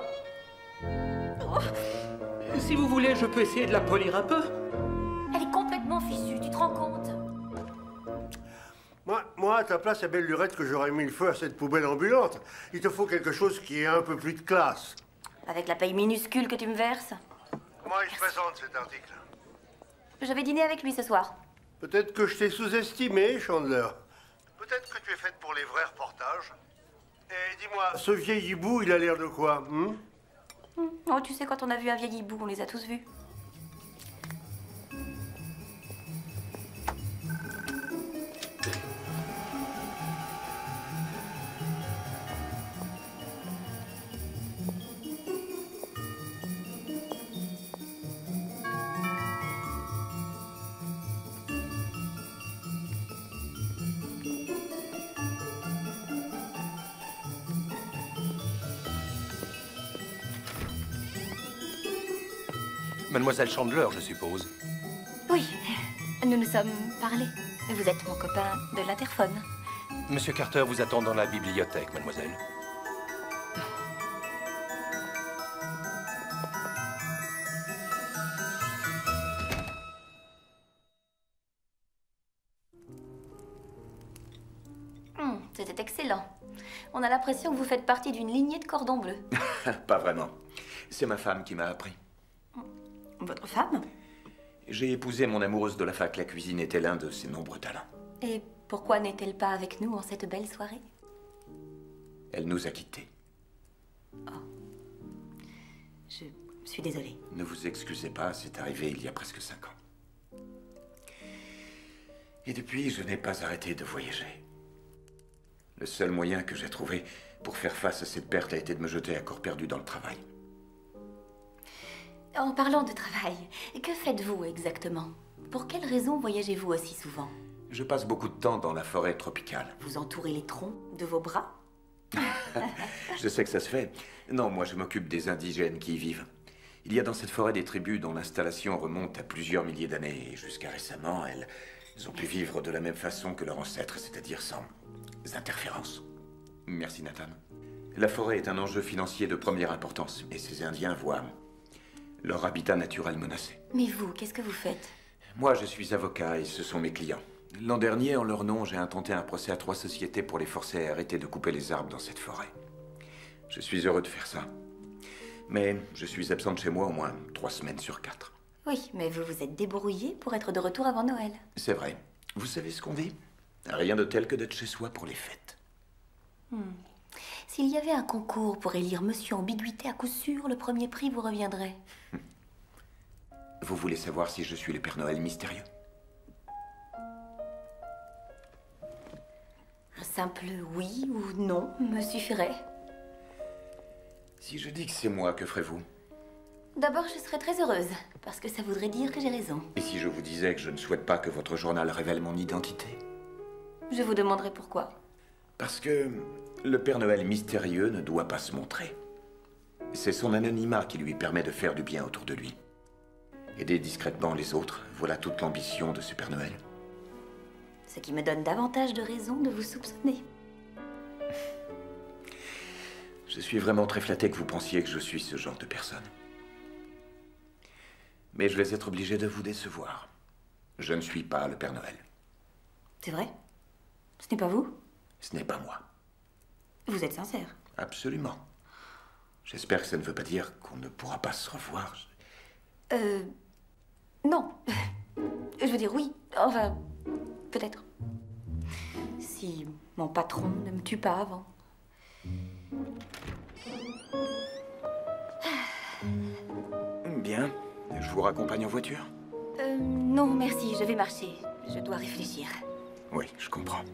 Si vous voulez, je peux essayer de la polir un peu. Elle est complètement fichue, tu te rends compte? Moi, à ta place, la belle lurette que j'aurais mis le feu à cette poubelle ambulante. Il te faut quelque chose qui ait un peu plus de classe. Avec la paye minuscule que tu me verses? Comment il se présente, cet article? Je vais dîner avec lui ce soir. Peut-être que je t'ai sous-estimé, Chandler. Peut-être que tu es faite pour les vrais reportages. Et dis-moi, ce vieil hibou, il a l'air de quoi? Oh, tu sais, quand on a vu un vieil hibou, on les a tous vus. Mademoiselle Chandler, je suppose. Oui, nous nous sommes parlé. Vous êtes mon copain de l'interphone. Monsieur Carter vous attend dans la bibliothèque, mademoiselle. C'était excellent. On a l'impression que vous faites partie d'une lignée de cordons bleus. Pas vraiment. C'est ma femme qui m'a appris. Votre femme? J'ai épousé mon amoureuse de la fac. La cuisine était l'un de ses nombreux talents. Et pourquoi n'est-elle pas avec nous en cette belle soirée? Elle nous a quittés. Je suis désolée. Ne vous excusez pas, c'est arrivé il y a presque 5 ans. Et depuis, je n'ai pas arrêté de voyager. Le seul moyen que j'ai trouvé pour faire face à cette perte a été de me jeter à corps perdu dans le travail. En parlant de travail, que faites-vous exactement? Pour quelles raisons voyagez-vous aussi souvent? Je passe beaucoup de temps dans la forêt tropicale. Vous entourez les troncs de vos bras? Je sais que ça se fait. Non, moi je m'occupe des indigènes qui y vivent. Il y a dans cette forêt des tribus dont l'installation remonte à plusieurs milliers d'années. Et jusqu'à récemment, elles ont pu vivre de la même façon que leurs ancêtres, c'est-à-dire sans interférences. Merci, Nathan. La forêt est un enjeu financier de première importance. Et ces Indiens voient leur habitat naturel menacé. Mais vous, qu'est-ce que vous faites? Moi, je suis avocat et ce sont mes clients. L'an dernier, en leur nom, j'ai intenté un procès à 3 sociétés pour les forcer à arrêter de couper les arbres dans cette forêt. Je suis heureux de faire ça. Mais je suis absent de chez moi au moins 3 semaines sur 4. Oui, mais vous vous êtes débrouillé pour être de retour avant Noël. C'est vrai. Vous savez ce qu'on vit? Rien de tel que d'être chez soi pour les fêtes. S'il y avait un concours pour élire Monsieur Ambiguïté, à coup sûr, le premier prix vous reviendrait. Vous voulez savoir si je suis le Père Noël mystérieux? Un simple oui ou non me suffirait. Si je dis que c'est moi, que ferez-vous? D'abord, je serais très heureuse, parce que ça voudrait dire que j'ai raison. Et si je vous disais que je ne souhaite pas que votre journal révèle mon identité? Je vous demanderai pourquoi. Parce que le Père Noël mystérieux ne doit pas se montrer. C'est son anonymat qui lui permet de faire du bien autour de lui. Aider discrètement les autres, voilà toute l'ambition de ce Père Noël. Ce qui me donne davantage de raisons de vous soupçonner. Je suis vraiment très flatté que vous pensiez que je suis ce genre de personne. Mais je vais être obligé de vous décevoir. Je ne suis pas le Père Noël. C'est vrai? Ce n'est pas vous? Ce n'est pas moi. Vous êtes sincère? Absolument. J'espère que ça ne veut pas dire qu'on ne pourra pas se revoir. Non. Je veux dire oui. Enfin, peut-être. Si mon patron ne me tue pas avant. Bien. Je vous raccompagne en voiture? Non, merci. Je vais marcher. Je dois réfléchir. Oui, je comprends.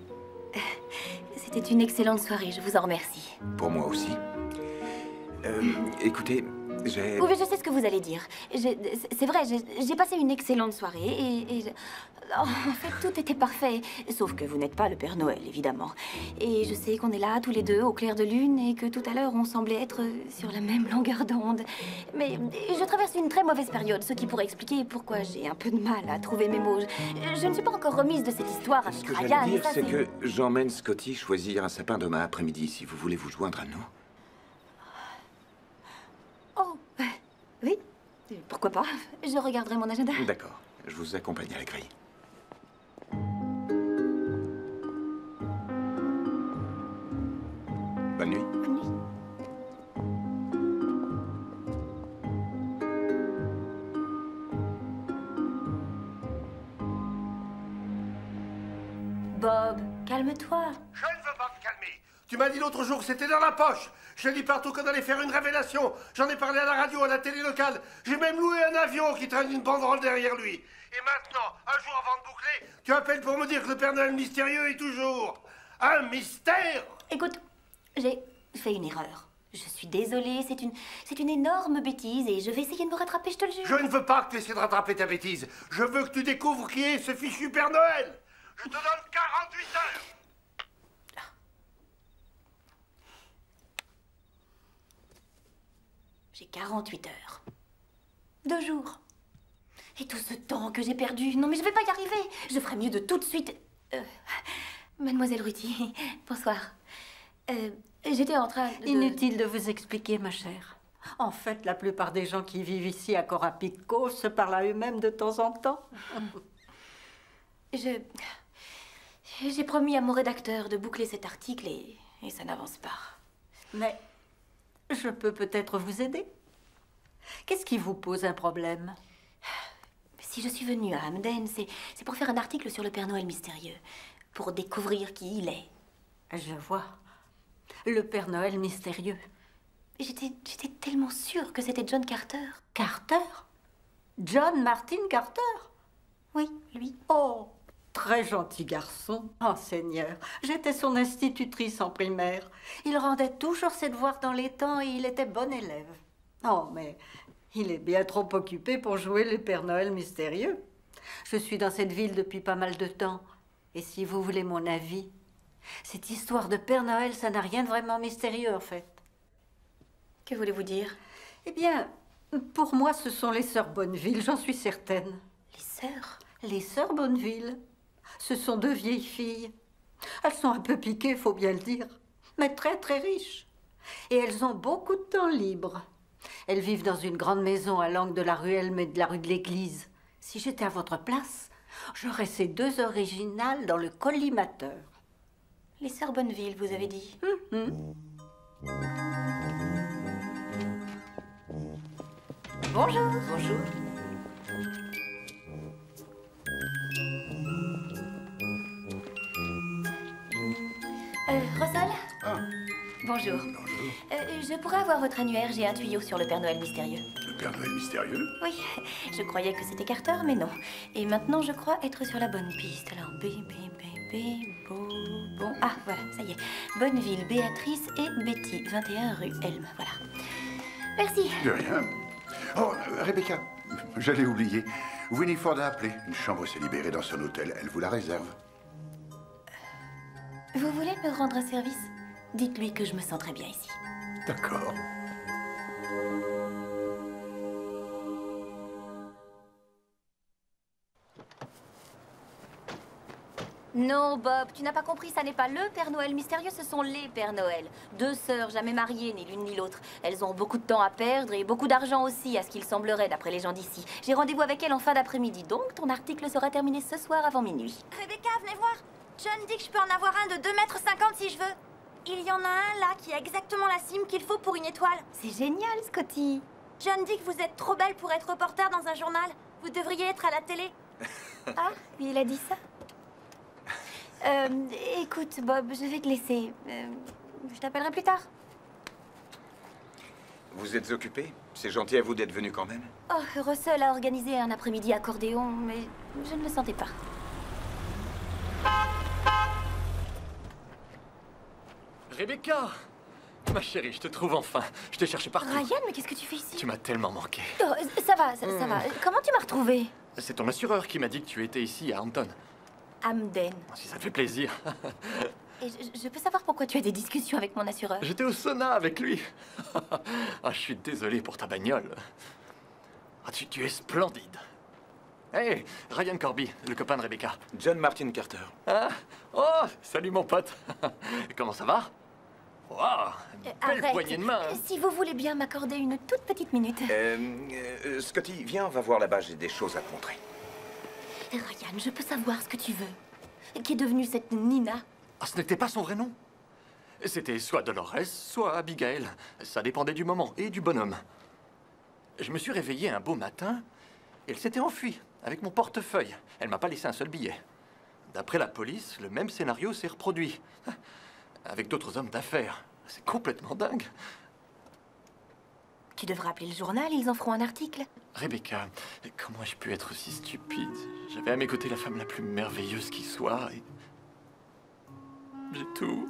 C'était une excellente soirée. Je vous en remercie. Pour moi aussi. Écoutez, j'ai... Oui, mais je sais ce que vous allez dire. C'est vrai, j'ai passé une excellente soirée oh, en fait, tout était parfait. Sauf que vous n'êtes pas le Père Noël, évidemment. Et je sais qu'on est là, tous les deux, au clair de lune, et que tout à l'heure, on semblait être sur la même longueur d'onde. Mais je traverse une très mauvaise période, ce qui pourrait expliquer pourquoi j'ai un peu de mal à trouver mes mots. Je ne suis pas encore remise de cette histoire avec Ce que Ryan. j'allais dire, ça, c'est que j'emmène Scotty choisir un sapin demain après-midi, si vous voulez vous joindre à nous. Oh, oui, pourquoi pas. Je regarderai mon agenda. D'accord, je vous accompagne à la grille. Bonne nuit. Bonne nuit. Bob, calme-toi. Je ne veux pas me calmer. Tu m'as dit l'autre jour que c'était dans la poche. Je l'ai dit partout qu'on allait faire une révélation. J'en ai parlé à la radio, à la télé locale. J'ai même loué un avion qui traîne une banderole derrière lui. Et maintenant, un jour avant de boucler, tu appelles pour me dire que le Père Noël mystérieux est toujours un mystère. Écoute, j'ai fait une erreur. Je suis désolée, c'est une énorme bêtise et je vais essayer de me rattraper, je te le jure. Je ne veux pas que tu essaies de rattraper ta bêtise. Je veux que tu découvres qui est ce fichu Père Noël. Je te donne 48 heures. J'ai 48 heures. 2 jours. Et tout ce temps que j'ai perdu. Non, mais je vais pas y arriver. Je ferais mieux de tout de suite... Mademoiselle Ruti, bonsoir. J'étais en train de... Inutile de vous expliquer, ma chère. En fait, la plupart des gens qui vivent ici à Corapico se parlent à eux-mêmes de temps en temps. J'ai promis à mon rédacteur de boucler cet article et ça n'avance pas. Mais je peux peut-être vous aider. Qu'est-ce qui vous pose un problème? Si je suis venue à Hamden, c'est pour faire un article sur le Père Noël mystérieux. Pour découvrir qui il est. Je vois. Le Père Noël mystérieux. J'étais tellement sûre que c'était John Carter. Carter? John Martin Carter? Oui, lui. Oh, très gentil garçon. Oh, Seigneur, j'étais son institutrice en primaire. Il rendait toujours ses devoirs dans les temps et il était bon élève. Oh, mais il est bien trop occupé pour jouer le Père Noël mystérieux. Je suis dans cette ville depuis pas mal de temps. Et si vous voulez mon avis, cette histoire de Père Noël, ça n'a rien de vraiment mystérieux, en fait. Que voulez-vous dire? Eh bien, pour moi, ce sont les sœurs Bonneville, j'en suis certaine. Les sœurs? Les sœurs Bonneville. Ce sont 2 vieilles filles. Elles sont un peu piquées, faut bien le dire, mais très très riches. Et elles ont beaucoup de temps libre. Elles vivent dans une grande maison à l'angle de la ruelle, mais de la rue de l'église. Si j'étais à votre place, j'aurais ces 2 originales dans le collimateur. Les sœurs Bonneville, vous avez dit? Bonjour. Bonjour. Russell? Ah, Bonjour. Je pourrais avoir votre annuaire, j'ai un tuyau sur le Père Noël mystérieux. le Père Noël mystérieux? Oui, je croyais que c'était Carter, mais non. Et maintenant, je crois être sur la bonne piste. Alors, bon... Ah, voilà, ça y est. Bonneville, Béatrice et Betty, 21 rue Elm, voilà. Merci. De rien. Oh, Rebecca, j'allais oublier. Winifred a appelé. Une chambre s'est libérée dans son hôtel. Elle vous la réserve. Vous voulez me rendre un service? Dites-lui que je me sens très bien ici. D'accord. Non, Bob, tu n'as pas compris, ça n'est pas le Père Noël mystérieux, ce sont les Pères Noël. 2 sœurs, jamais mariées, ni l'une ni l'autre. Elles ont beaucoup de temps à perdre et beaucoup d'argent aussi, à ce qu'il semblerait, d'après les gens d'ici. J'ai rendez-vous avec elles en fin d'après-midi, donc ton article sera terminé ce soir avant minuit. Rebecca, venez voir. John dit que je peux en avoir un de 2,50 m si je veux. Il y en a un là qui a exactement la cime qu'il faut pour une étoile. C'est génial, Scotty. John dit que vous êtes trop belle pour être reporter dans un journal. Vous devriez être à la télé. Ah, il a dit ça? Écoute, Bob, je vais te laisser. Je t'appellerai plus tard. Vous êtes occupé? C'est gentil à vous d'être venu quand même. Oh, Russell a organisé un après-midi accordéon, mais je ne le sentais pas. Rebecca, Ma chérie, je te trouve enfin. Je t'ai cherché partout. Ryan, mais qu'est-ce que tu fais ici? Tu m'as tellement manqué. Oh, ça va, ça va. Comment tu m'as retrouvé? C'est ton assureur qui m'a dit que tu étais ici, à Hampton. Hamden. Si ça te fait plaisir. Et je peux savoir pourquoi tu as des discussions avec mon assureur? J'étais au sauna avec lui. Ah, je suis désolé pour ta bagnole. Ah, tu es splendide. Hey, Ryan Corby, le copain de Rebecca. John Martin Carter. Ah, oh, salut mon pote. Comment ça va? Wow, belle poignée de main. Si vous voulez bien m'accorder une toute petite minute. Scotty, viens, on va voir là-bas, j'ai des choses à te montrer. Ryan, je peux savoir ce que tu veux. Qui est devenue cette Nina? Ah, ce n'était pas son vrai nom. C'était soit Dolores, soit Abigail. Ça dépendait du moment et du bonhomme. Je me suis réveillé un beau matin et elle s'était enfuie avec mon portefeuille. Elle m'a pas laissé un seul billet. D'après la police, le même scénario s'est reproduit. Avec d'autres hommes d'affaires. C'est complètement dingue. Tu devrais appeler le journal, ils en feront un article. Rebecca, comment ai-je pu être aussi stupide? J'avais à mes côtés la femme la plus merveilleuse qui soit et... J'ai tout...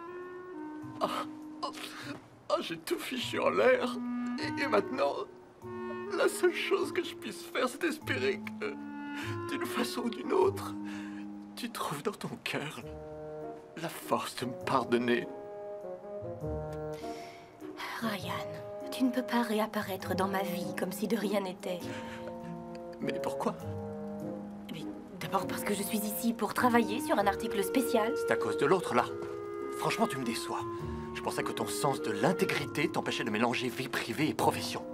j'ai tout fichu en l'air. Et maintenant, la seule chose que je puisse faire, c'est espérer que, d'une façon ou d'une autre, tu trouves dans ton cœur la force de me pardonner. Ryan, tu ne peux pas réapparaître dans ma vie comme si de rien n'était. Mais pourquoi? D'abord parce que je suis ici pour travailler sur un article spécial. C'est à cause de l'autre, là. Franchement, tu me déçois. Je pensais que ton sens de l'intégrité t'empêchait de mélanger vie privée et profession.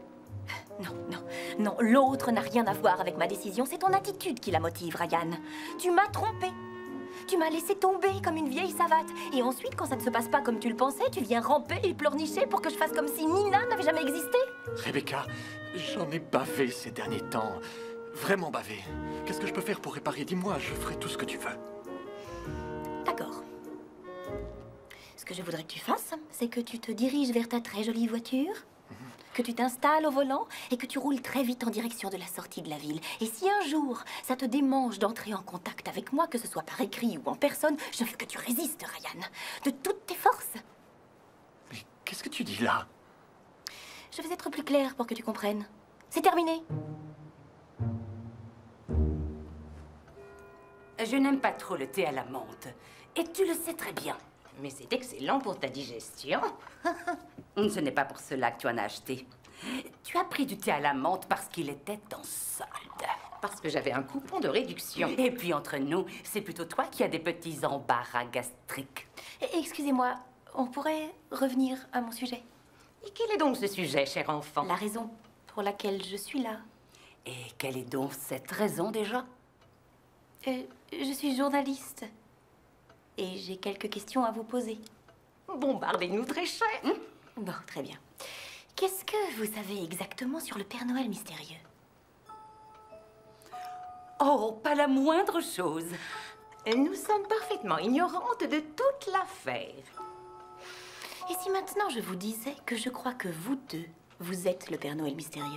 Non, l'autre n'a rien à voir avec ma décision. C'est ton attitude qui la motive, Ryan. Tu m'as trompé. Tu m'as laissé tomber comme une vieille savate. Et ensuite, quand ça ne se passe pas comme tu le pensais, tu viens ramper et pleurnicher pour que je fasse comme si Nina n'avait jamais existé. Rebecca, j'en ai bavé ces derniers temps. Vraiment bavé. Qu'est-ce que je peux faire pour réparer? Dis-moi, je ferai tout ce que tu veux. D'accord. Ce que je voudrais que tu fasses, c'est que tu te diriges vers ta très jolie voiture, que tu t'installes au volant et que tu roules très vite en direction de la sortie de la ville. Et si un jour, ça te démange d'entrer en contact avec moi, que ce soit par écrit ou en personne, je veux que tu résistes, Ryan, de toutes tes forces. Mais qu'est-ce que tu dis là? Je vais être plus claire pour que tu comprennes. C'est terminé. Je n'aime pas trop le thé à la menthe. Et tu le sais très bien. Mais c'est excellent pour ta digestion. Ce n'est pas pour cela que tu en as acheté. Tu as pris du thé à la menthe parce qu'il était en solde. Parce que j'avais un coupon de réduction. Et puis entre nous, c'est plutôt toi qui as des petits embarras gastriques. Excusez-moi, on pourrait revenir à mon sujet? Et quel est donc ce sujet, cher enfant? La raison pour laquelle je suis là. Et quelle est donc cette raison déjà? Je suis journaliste. Et j'ai quelques questions à vous poser. Bombardez-nous très cher. Bon, très bien. Qu'est-ce que vous savez exactement sur le Père Noël mystérieux? Oh, pas la moindre chose. Nous sommes parfaitement ignorantes de toute l'affaire. Et si maintenant je vous disais que je crois que vous deux, vous êtes le Père Noël mystérieux?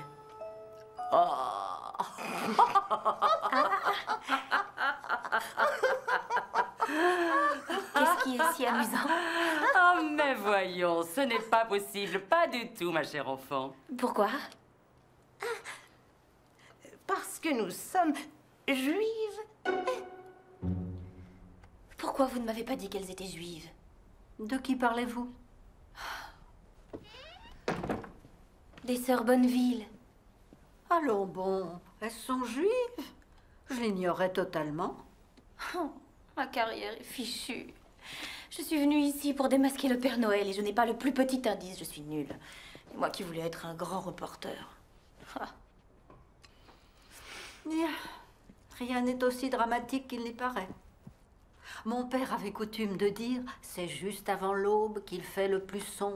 Qu'est-ce qui est si amusant? Oh, mais voyons, ce n'est pas possible, pas du tout, ma chère enfant. Pourquoi? Parce que nous sommes juives. Pourquoi vous ne m'avez pas dit qu'elles étaient juives? De qui parlez-vous? Des sœurs Bonneville. Allons bon, elles sont juives. Je l'ignorais totalement. Oh, ma carrière est fichue. Je suis venue ici pour démasquer le Père Noël et je n'ai pas le plus petit indice, je suis nulle. Et moi qui voulais être un grand reporter. Ah. Rien n'est aussi dramatique qu'il n'y paraît. Mon père avait coutume de dire « c'est juste avant l'aube qu'il fait le plus sombre ».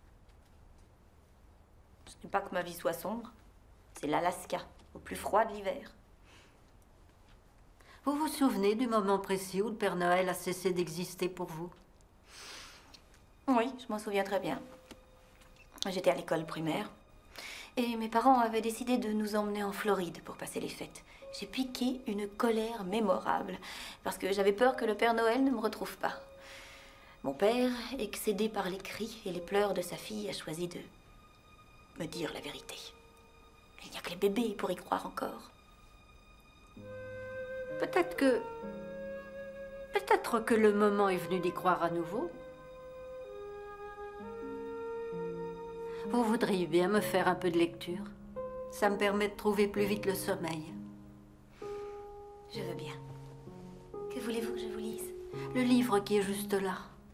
Ce n'est pas que ma vie soit sombre. C'est l'Alaska, au plus froid de l'hiver. Vous vous souvenez du moment précis où le Père Noël a cessé d'exister pour vous? Oui, je m'en souviens très bien. J'étais à l'école primaire. Et mes parents avaient décidé de nous emmener en Floride pour passer les fêtes. J'ai piqué une colère mémorable, parce que j'avais peur que le Père Noël ne me retrouve pas. Mon père, excédé par les cris et les pleurs de sa fille, a choisi de me dire la vérité. Il n'y a que les bébés pour y croire encore. Peut-être que le moment est venu d'y croire à nouveau. Vous voudriez bien me faire un peu de lecture? Ça me permet de trouver plus vite le sommeil. Je veux bien. Que voulez-vous que je vous lise? Le livre qui est juste là.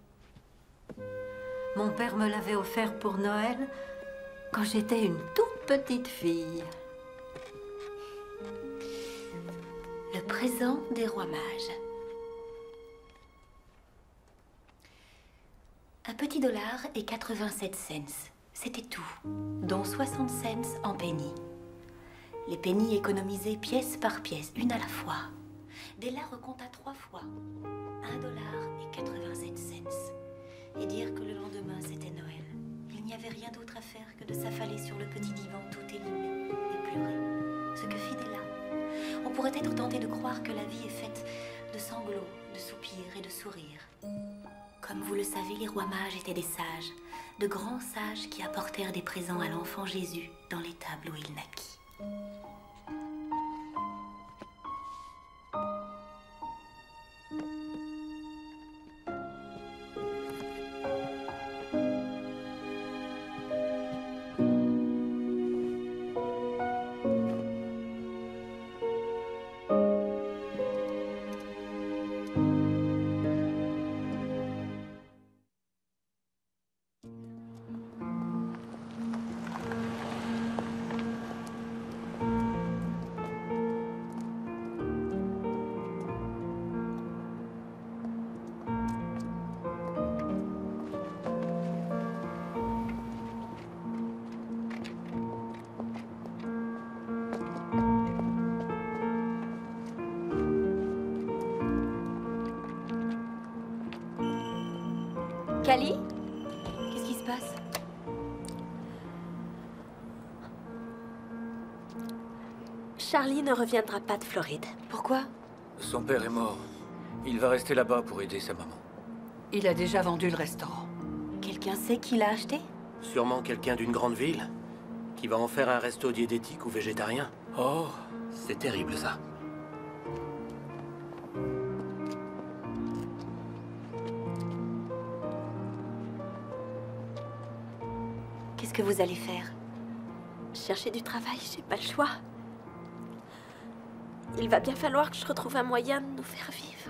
Mon père me l'avait offert pour Noël quand j'étais une toute petite fille. Le présent des rois mages. Un petit dollar et 87 cents. C'était tout, dont 60 cents en pennies. Les pennies économisées pièce par pièce, une à la fois. Della recompta 3 fois. 1 dollar et 87 cents. Et dire que le lendemain c'était Noël. Il n'y avait rien d'autre à faire que de s'affaler sur le petit divan tout ému et pleurer. Ce que fit Della. On pourrait être tenté de croire que la vie est faite de sanglots, de soupirs et de sourires. Comme vous le savez, les rois mages étaient des sages, de grands sages qui apportèrent des présents à l'enfant Jésus dans l'étable où il naquit. Callie? Qu'est-ce qui se passe? Charlie ne reviendra pas de Floride. Pourquoi? Son père est mort. Il va rester là-bas pour aider sa maman. Il a déjà vendu le restaurant. Quelqu'un sait qui l'a acheté? Sûrement quelqu'un d'une grande ville qui va en faire un resto diététique ou végétarien. Oh, c'est terrible ça. Qu'est-ce que vous allez faire? Chercher du travail, j'ai pas le choix. Il va bien falloir que je retrouve un moyen de nous faire vivre.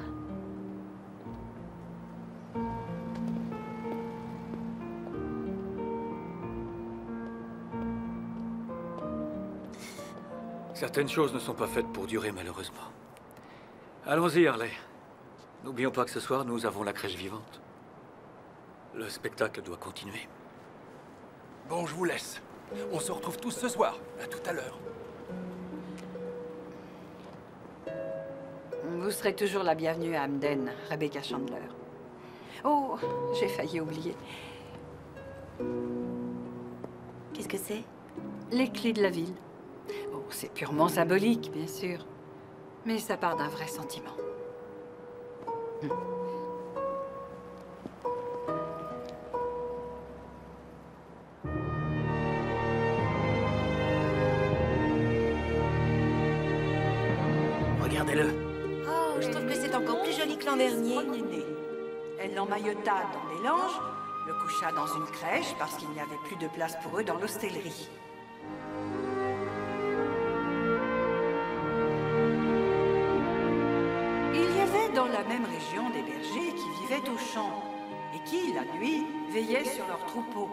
Certaines choses ne sont pas faites pour durer, malheureusement. Allons-y, Harley. N'oublions pas que ce soir, nous avons la crèche vivante. Le spectacle doit continuer. Bon, je vous laisse. On se retrouve tous ce soir. À tout à l'heure. Vous serez toujours la bienvenue à Hamden, Rebecca Chandler. Oh, j'ai failli oublier. Qu'est-ce que c'est? Les clés de la ville. Oh, c'est purement symbolique, bien sûr. Mais ça part d'un vrai sentiment. Regardez-le. Oh, je trouve que c'est encore plus joli que l'an dernier. Elle l'emmaillota dans des langes, le coucha dans une crèche parce qu'il n'y avait plus de place pour eux dans l'hostellerie. Il y avait dans la même région des bergers qui vivaient aux champs et qui, la nuit, veillaient sur leurs troupeaux.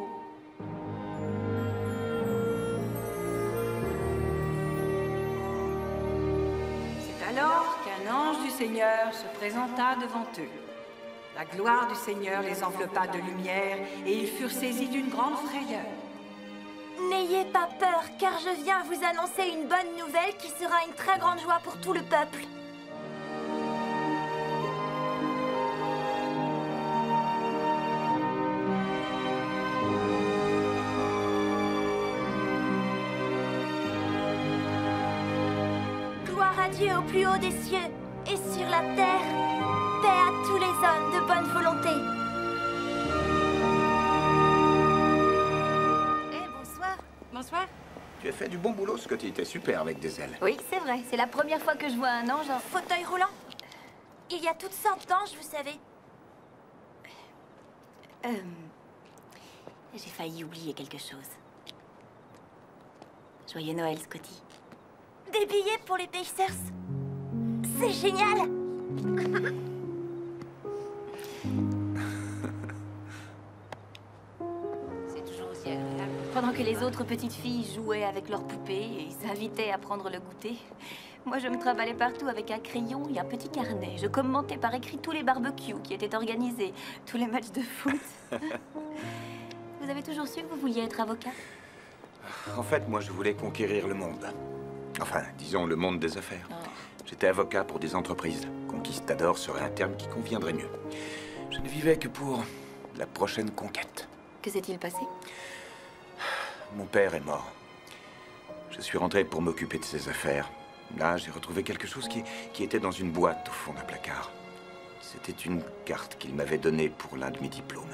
C'est alors qu'un ange du Seigneur se présenta devant eux. La gloire du Seigneur les enveloppa de lumière et ils furent saisis d'une grande frayeur. N'ayez pas peur, car je viens vous annoncer une bonne nouvelle qui sera une très grande joie pour tout le peuple. Gloire à Dieu au plus haut des cieux, et sur la terre, paix à tous les hommes de bonne volonté. Tu as fait du bon boulot, Scotty. T'es super avec des ailes. Oui, c'est vrai. C'est la première fois que je vois un ange en... Fauteuil roulant. Il y a toutes sortes d'anges, vous savez. J'ai failli oublier quelque chose. Joyeux Noël, Scotty. Des billets pour les Pacers. C'est génial. C'est toujours aussi agréable. Pendant que les autres petites filles jouaient avec leurs poupées et s'invitaient à prendre le goûter, moi je me trimballais partout avec un crayon et un petit carnet. Je commentais par écrit tous les barbecues qui étaient organisés, tous les matchs de foot. Vous avez toujours su que vous vouliez être avocat? En fait, moi, je voulais conquérir le monde. Enfin, disons, le monde des affaires. J'étais avocat pour des entreprises. Conquistador serait un terme qui conviendrait mieux. Je ne vivais que pour la prochaine conquête. Que s'est-il passé? Mon père est mort. Je suis rentré pour m'occuper de ses affaires. Là, j'ai retrouvé quelque chose qui était dans une boîte au fond d'un placard. C'était une carte qu'il m'avait donnée pour l'un de mes diplômes.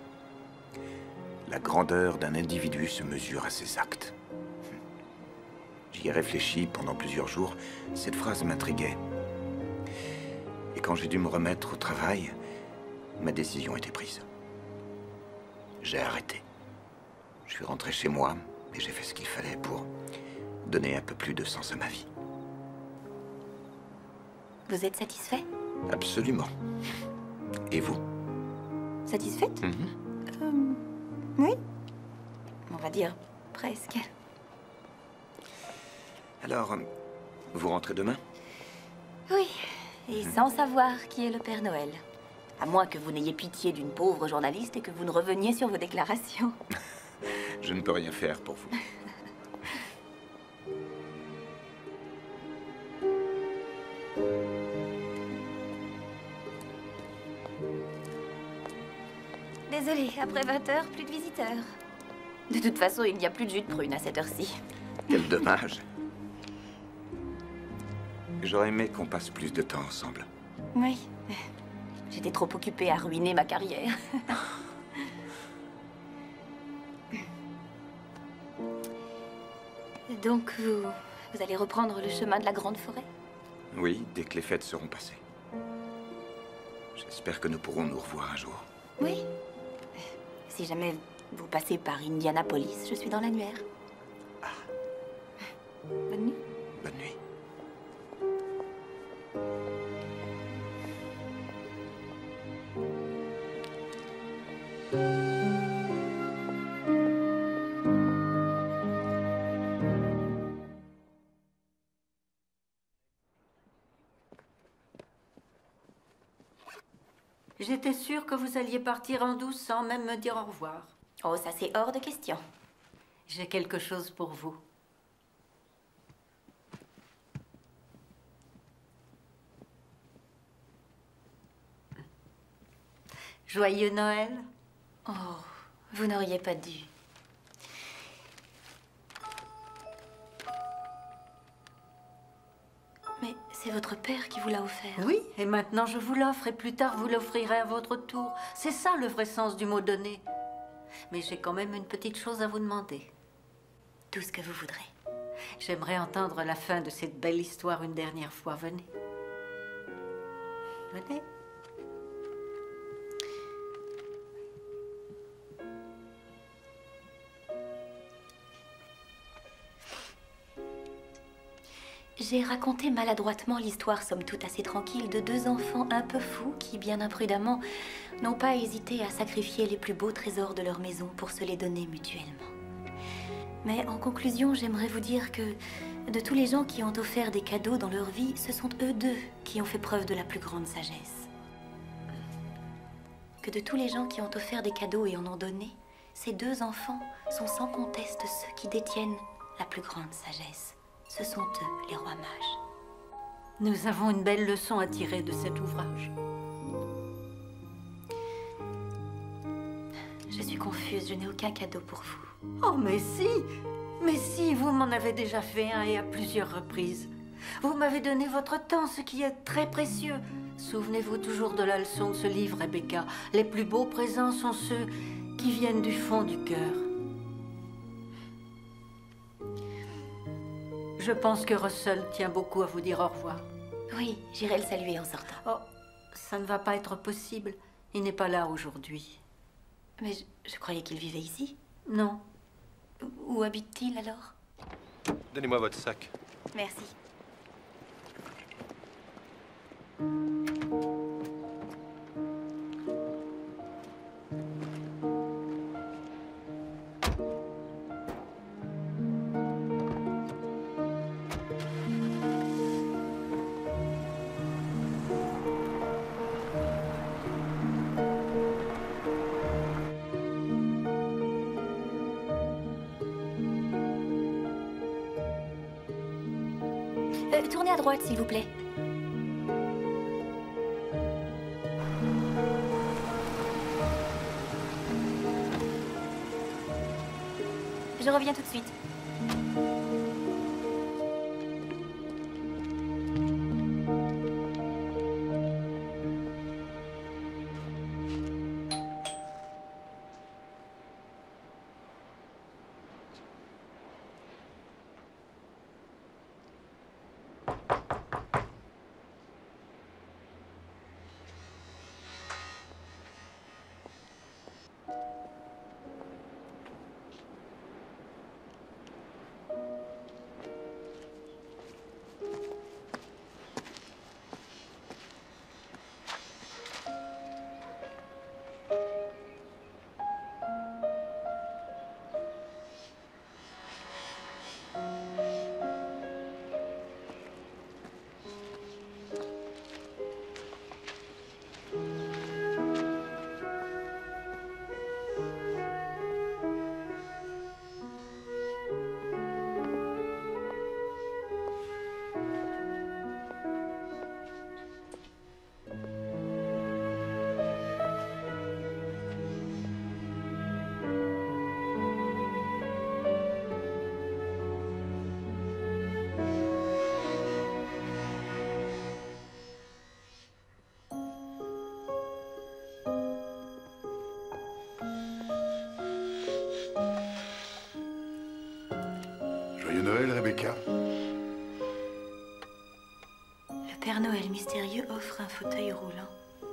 La grandeur d'un individu se mesure à ses actes. J'y ai réfléchi pendant plusieurs jours. Cette phrase m'intriguait. Et quand j'ai dû me remettre au travail, ma décision était prise. J'ai arrêté. Je suis rentré chez moi et j'ai fait ce qu'il fallait pour donner un peu plus de sens à ma vie. Vous êtes satisfait? Absolument. Et vous? Satisfaite? Oui. On va dire presque. Alors, vous rentrez demain? Oui, et sans savoir qui est le Père Noël. À moins que vous n'ayez pitié d'une pauvre journaliste et que vous ne reveniez sur vos déclarations. Je ne peux rien faire pour vous. Désolée, après 20 h, plus de visiteurs. De toute façon, il n'y a plus de jus de prune à cette heure-ci. Quel dommage. J'aurais aimé qu'on passe plus de temps ensemble. Oui. J'étais trop occupée à ruiner ma carrière. Donc, vous allez reprendre le chemin de la grande forêt? Oui, dès que les fêtes seront passées. J'espère que nous pourrons nous revoir un jour. Oui. Si jamais vous passez par Indianapolis, je suis dans l'annuaire. Bonne nuit. Bonne nuit. J'étais sûre que vous alliez partir en douce sans même me dire au revoir. Oh, ça c'est hors de question. J'ai quelque chose pour vous. Joyeux Noël. Oh, vous n'auriez pas dû. Mais c'est votre père qui vous l'a offert. Oui, et maintenant je vous l'offre et plus tard vous l'offrirez à votre tour. C'est ça le vrai sens du mot donner. Mais j'ai quand même une petite chose à vous demander. Tout ce que vous voudrez. J'aimerais entendre la fin de cette belle histoire une dernière fois. Venez. Venez. J'ai raconté maladroitement l'histoire, somme toute assez tranquille, de deux enfants un peu fous qui, bien imprudemment, n'ont pas hésité à sacrifier les plus beaux trésors de leur maison pour se les donner mutuellement. Mais en conclusion, j'aimerais vous dire que de tous les gens qui ont offert des cadeaux dans leur vie, ce sont eux deux qui ont fait preuve de la plus grande sagesse. Que de tous les gens qui ont offert des cadeaux et en ont donné, ces deux enfants sont sans conteste ceux qui détiennent la plus grande sagesse. Ce sont eux, les rois mages. Nous avons une belle leçon à tirer de cet ouvrage. Je suis confuse, je n'ai aucun cadeau pour vous. Oh, mais si, vous m'en avez déjà fait un et à plusieurs reprises. Vous m'avez donné votre temps, ce qui est très précieux. Souvenez-vous toujours de la leçon de ce livre, Rebecca. Les plus beaux présents sont ceux qui viennent du fond du cœur. Je pense que Russell tient beaucoup à vous dire au revoir. Oui, j'irai le saluer en sortant. Oh, ça ne va pas être possible. Il n'est pas là aujourd'hui. Mais je croyais qu'il vivait ici. Non. Où habite-t-il alors? Donnez-moi votre sac. Merci. Tournez à droite, s'il vous plaît. Je reviens tout de suite. Joyeux Noël, Rebecca. Le Père Noël mystérieux offre un fauteuil roulant.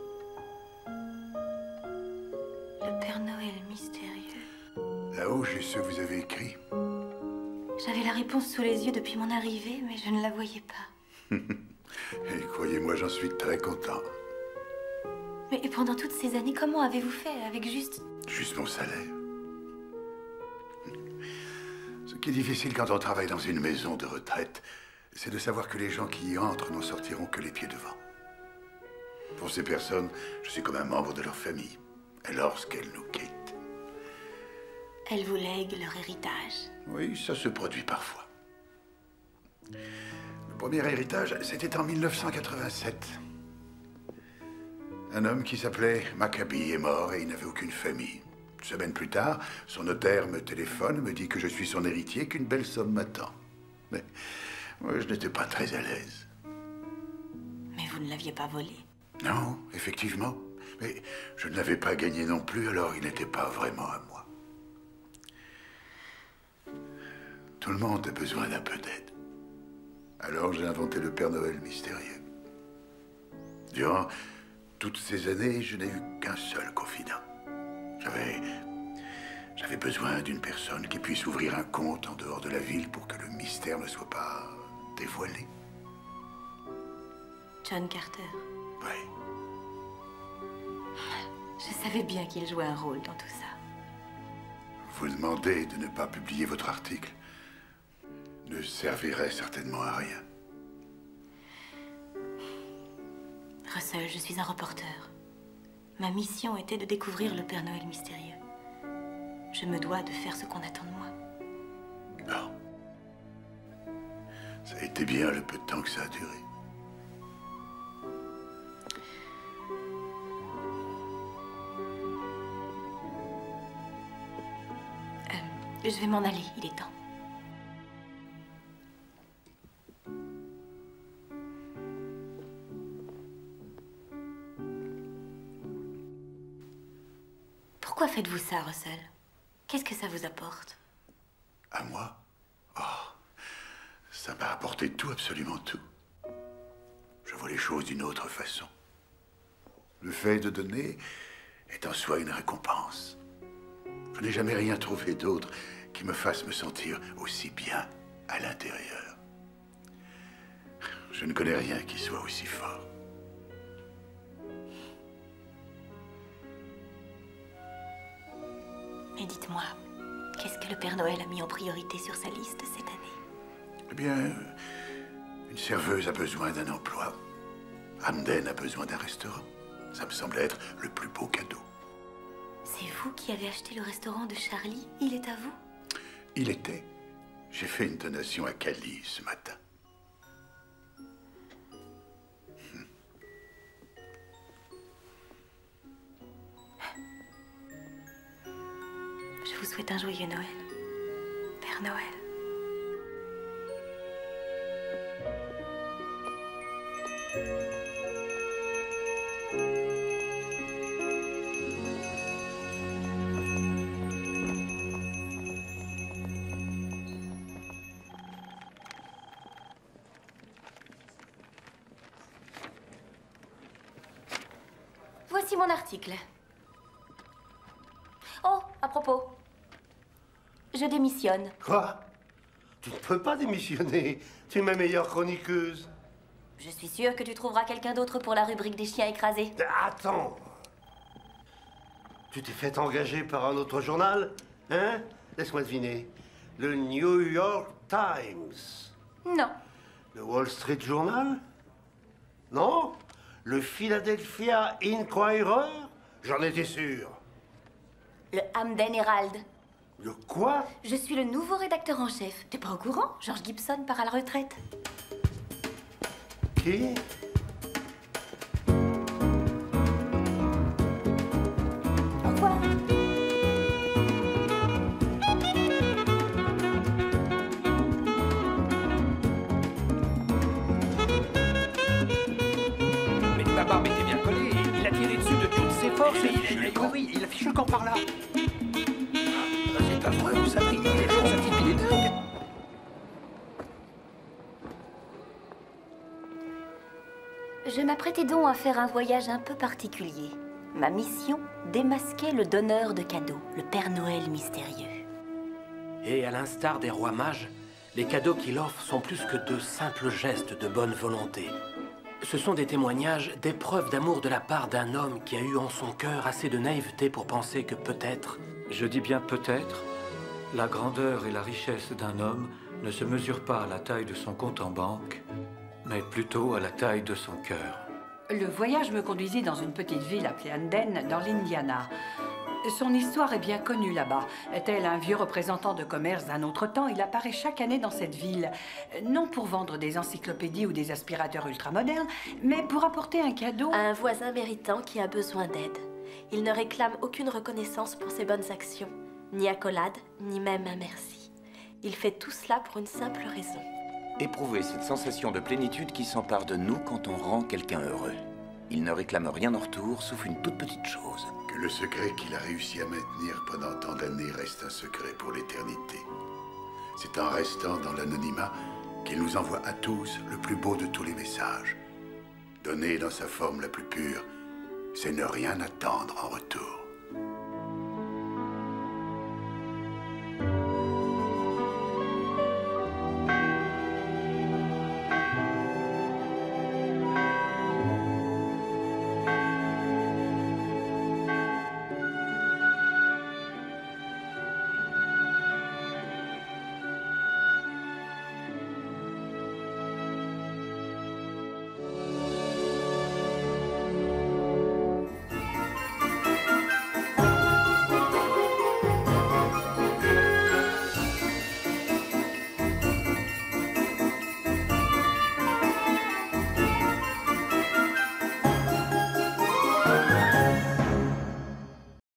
Le Père Noël mystérieux. Là-haut, j'ai ce que vous avez écrit. J'avais la réponse sous les yeux depuis mon arrivée, mais je ne la voyais pas. Et croyez-moi, j'en suis très content. Mais pendant toutes ces années, comment avez-vous fait avec juste... Juste mon salaire. Ce qui est difficile quand on travaille dans une maison de retraite, c'est de savoir que les gens qui y entrent n'en sortiront que les pieds devant. Pour ces personnes, je suis comme un membre de leur famille. Et lorsqu'elles nous quittent... Elles vous lèguent leur héritage. Oui, ça se produit parfois. Le premier héritage, c'était en 1987. Un homme qui s'appelait Maccabee est mort et il n'avait aucune famille. Une semaine plus tard, son notaire me téléphone, me dit que je suis son héritier, qu'une belle somme m'attend. Mais moi, je n'étais pas très à l'aise. Mais vous ne l'aviez pas volé? Non, effectivement. Mais je ne l'avais pas gagné non plus, alors il n'était pas vraiment à moi. Tout le monde a besoin d'un peu d'aide. Alors j'ai inventé le Père Noël mystérieux. Durant toutes ces années, je n'ai eu qu'un seul confident. J'avais besoin d'une personne qui puisse ouvrir un compte en dehors de la ville pour que le mystère ne soit pas dévoilé. John Carter. Oui. Je savais bien qu'il jouait un rôle dans tout ça. Vous demandez de ne pas publier votre article ne servirait certainement à rien. Russell, je suis un reporter. Ma mission était de découvrir le Père Noël mystérieux. Je me dois de faire ce qu'on attend de moi. Non. Ça a été bien le peu de temps que ça a duré. Je vais m'en aller, il est temps. Pourquoi faites-vous ça, Russell? Qu'est-ce que ça vous apporte? À moi? Oh, Ça m'a apporté tout, absolument tout. Je vois les choses d'une autre façon. Le fait de donner est en soi une récompense. Je n'ai jamais rien trouvé d'autre qui me fasse me sentir aussi bien à l'intérieur. Je ne connais rien qui soit aussi fort. Et dites-moi, qu'est-ce que le Père Noël a mis en priorité sur sa liste cette année? Eh bien, une serveuse a besoin d'un emploi. Hamden a besoin d'un restaurant. Ça me semble être le plus beau cadeau. C'est vous qui avez acheté le restaurant de Charlie? Il est à vous? Il était. J'ai fait une donation à Cali ce matin. Je vous souhaite un joyeux Noël, Père Noël. Voici mon article. Oh, à propos, je démissionne. Quoi? Tu ne peux pas démissionner. Tu es ma meilleure chroniqueuse. Je suis sûre que tu trouveras quelqu'un d'autre pour la rubrique des chiens écrasés. Attends. Tu t'es fait engager par un autre journal? Hein? Laisse-moi deviner. Le New York Times. Non. Le Wall Street Journal? Non? Le Philadelphia Inquirer? J'en étais sûr. Le Hamden Herald. Le quoi? Je suis le nouveau rédacteur en chef. T'es pas au courant? George Gibson part à la retraite. Qui? Au revoir. Mais ma barbe était bien collée. Il a tiré dessus de toutes ses forces et oui, il a fichu le camp par là. C'est affreux, vous savez. Les gens, ce type, il est dingue. Je m'apprêtais donc à faire un voyage un peu particulier. Ma mission, démasquer le donneur de cadeaux, le Père Noël mystérieux. Et à l'instar des rois mages, les cadeaux qu'il offre sont plus que de simples gestes de bonne volonté. Ce sont des témoignages, des preuves d'amour de la part d'un homme qui a eu en son cœur assez de naïveté pour penser que peut-être... Je dis bien peut-être, la grandeur et la richesse d'un homme ne se mesurent pas à la taille de son compte en banque, mais plutôt à la taille de son cœur. Le voyage me conduisit dans une petite ville appelée Hamden, dans l'Indiana. Son histoire est bien connue là-bas. Tel un vieux représentant de commerce d'un autre temps, il apparaît chaque année dans cette ville. Non pour vendre des encyclopédies ou des aspirateurs ultramodernes, mais pour apporter un cadeau... à un voisin méritant qui a besoin d'aide. Il ne réclame aucune reconnaissance pour ses bonnes actions, ni accolade, ni même un merci. Il fait tout cela pour une simple raison. Éprouver cette sensation de plénitude qui s'empare de nous quand on rend quelqu'un heureux. Il ne réclame rien en retour, sauf une toute petite chose. Que le secret qu'il a réussi à maintenir pendant tant d'années reste un secret pour l'éternité. C'est en restant dans l'anonymat qu'il nous envoie à tous le plus beau de tous les messages. Donner dans sa forme la plus pure, c'est ne rien attendre en retour.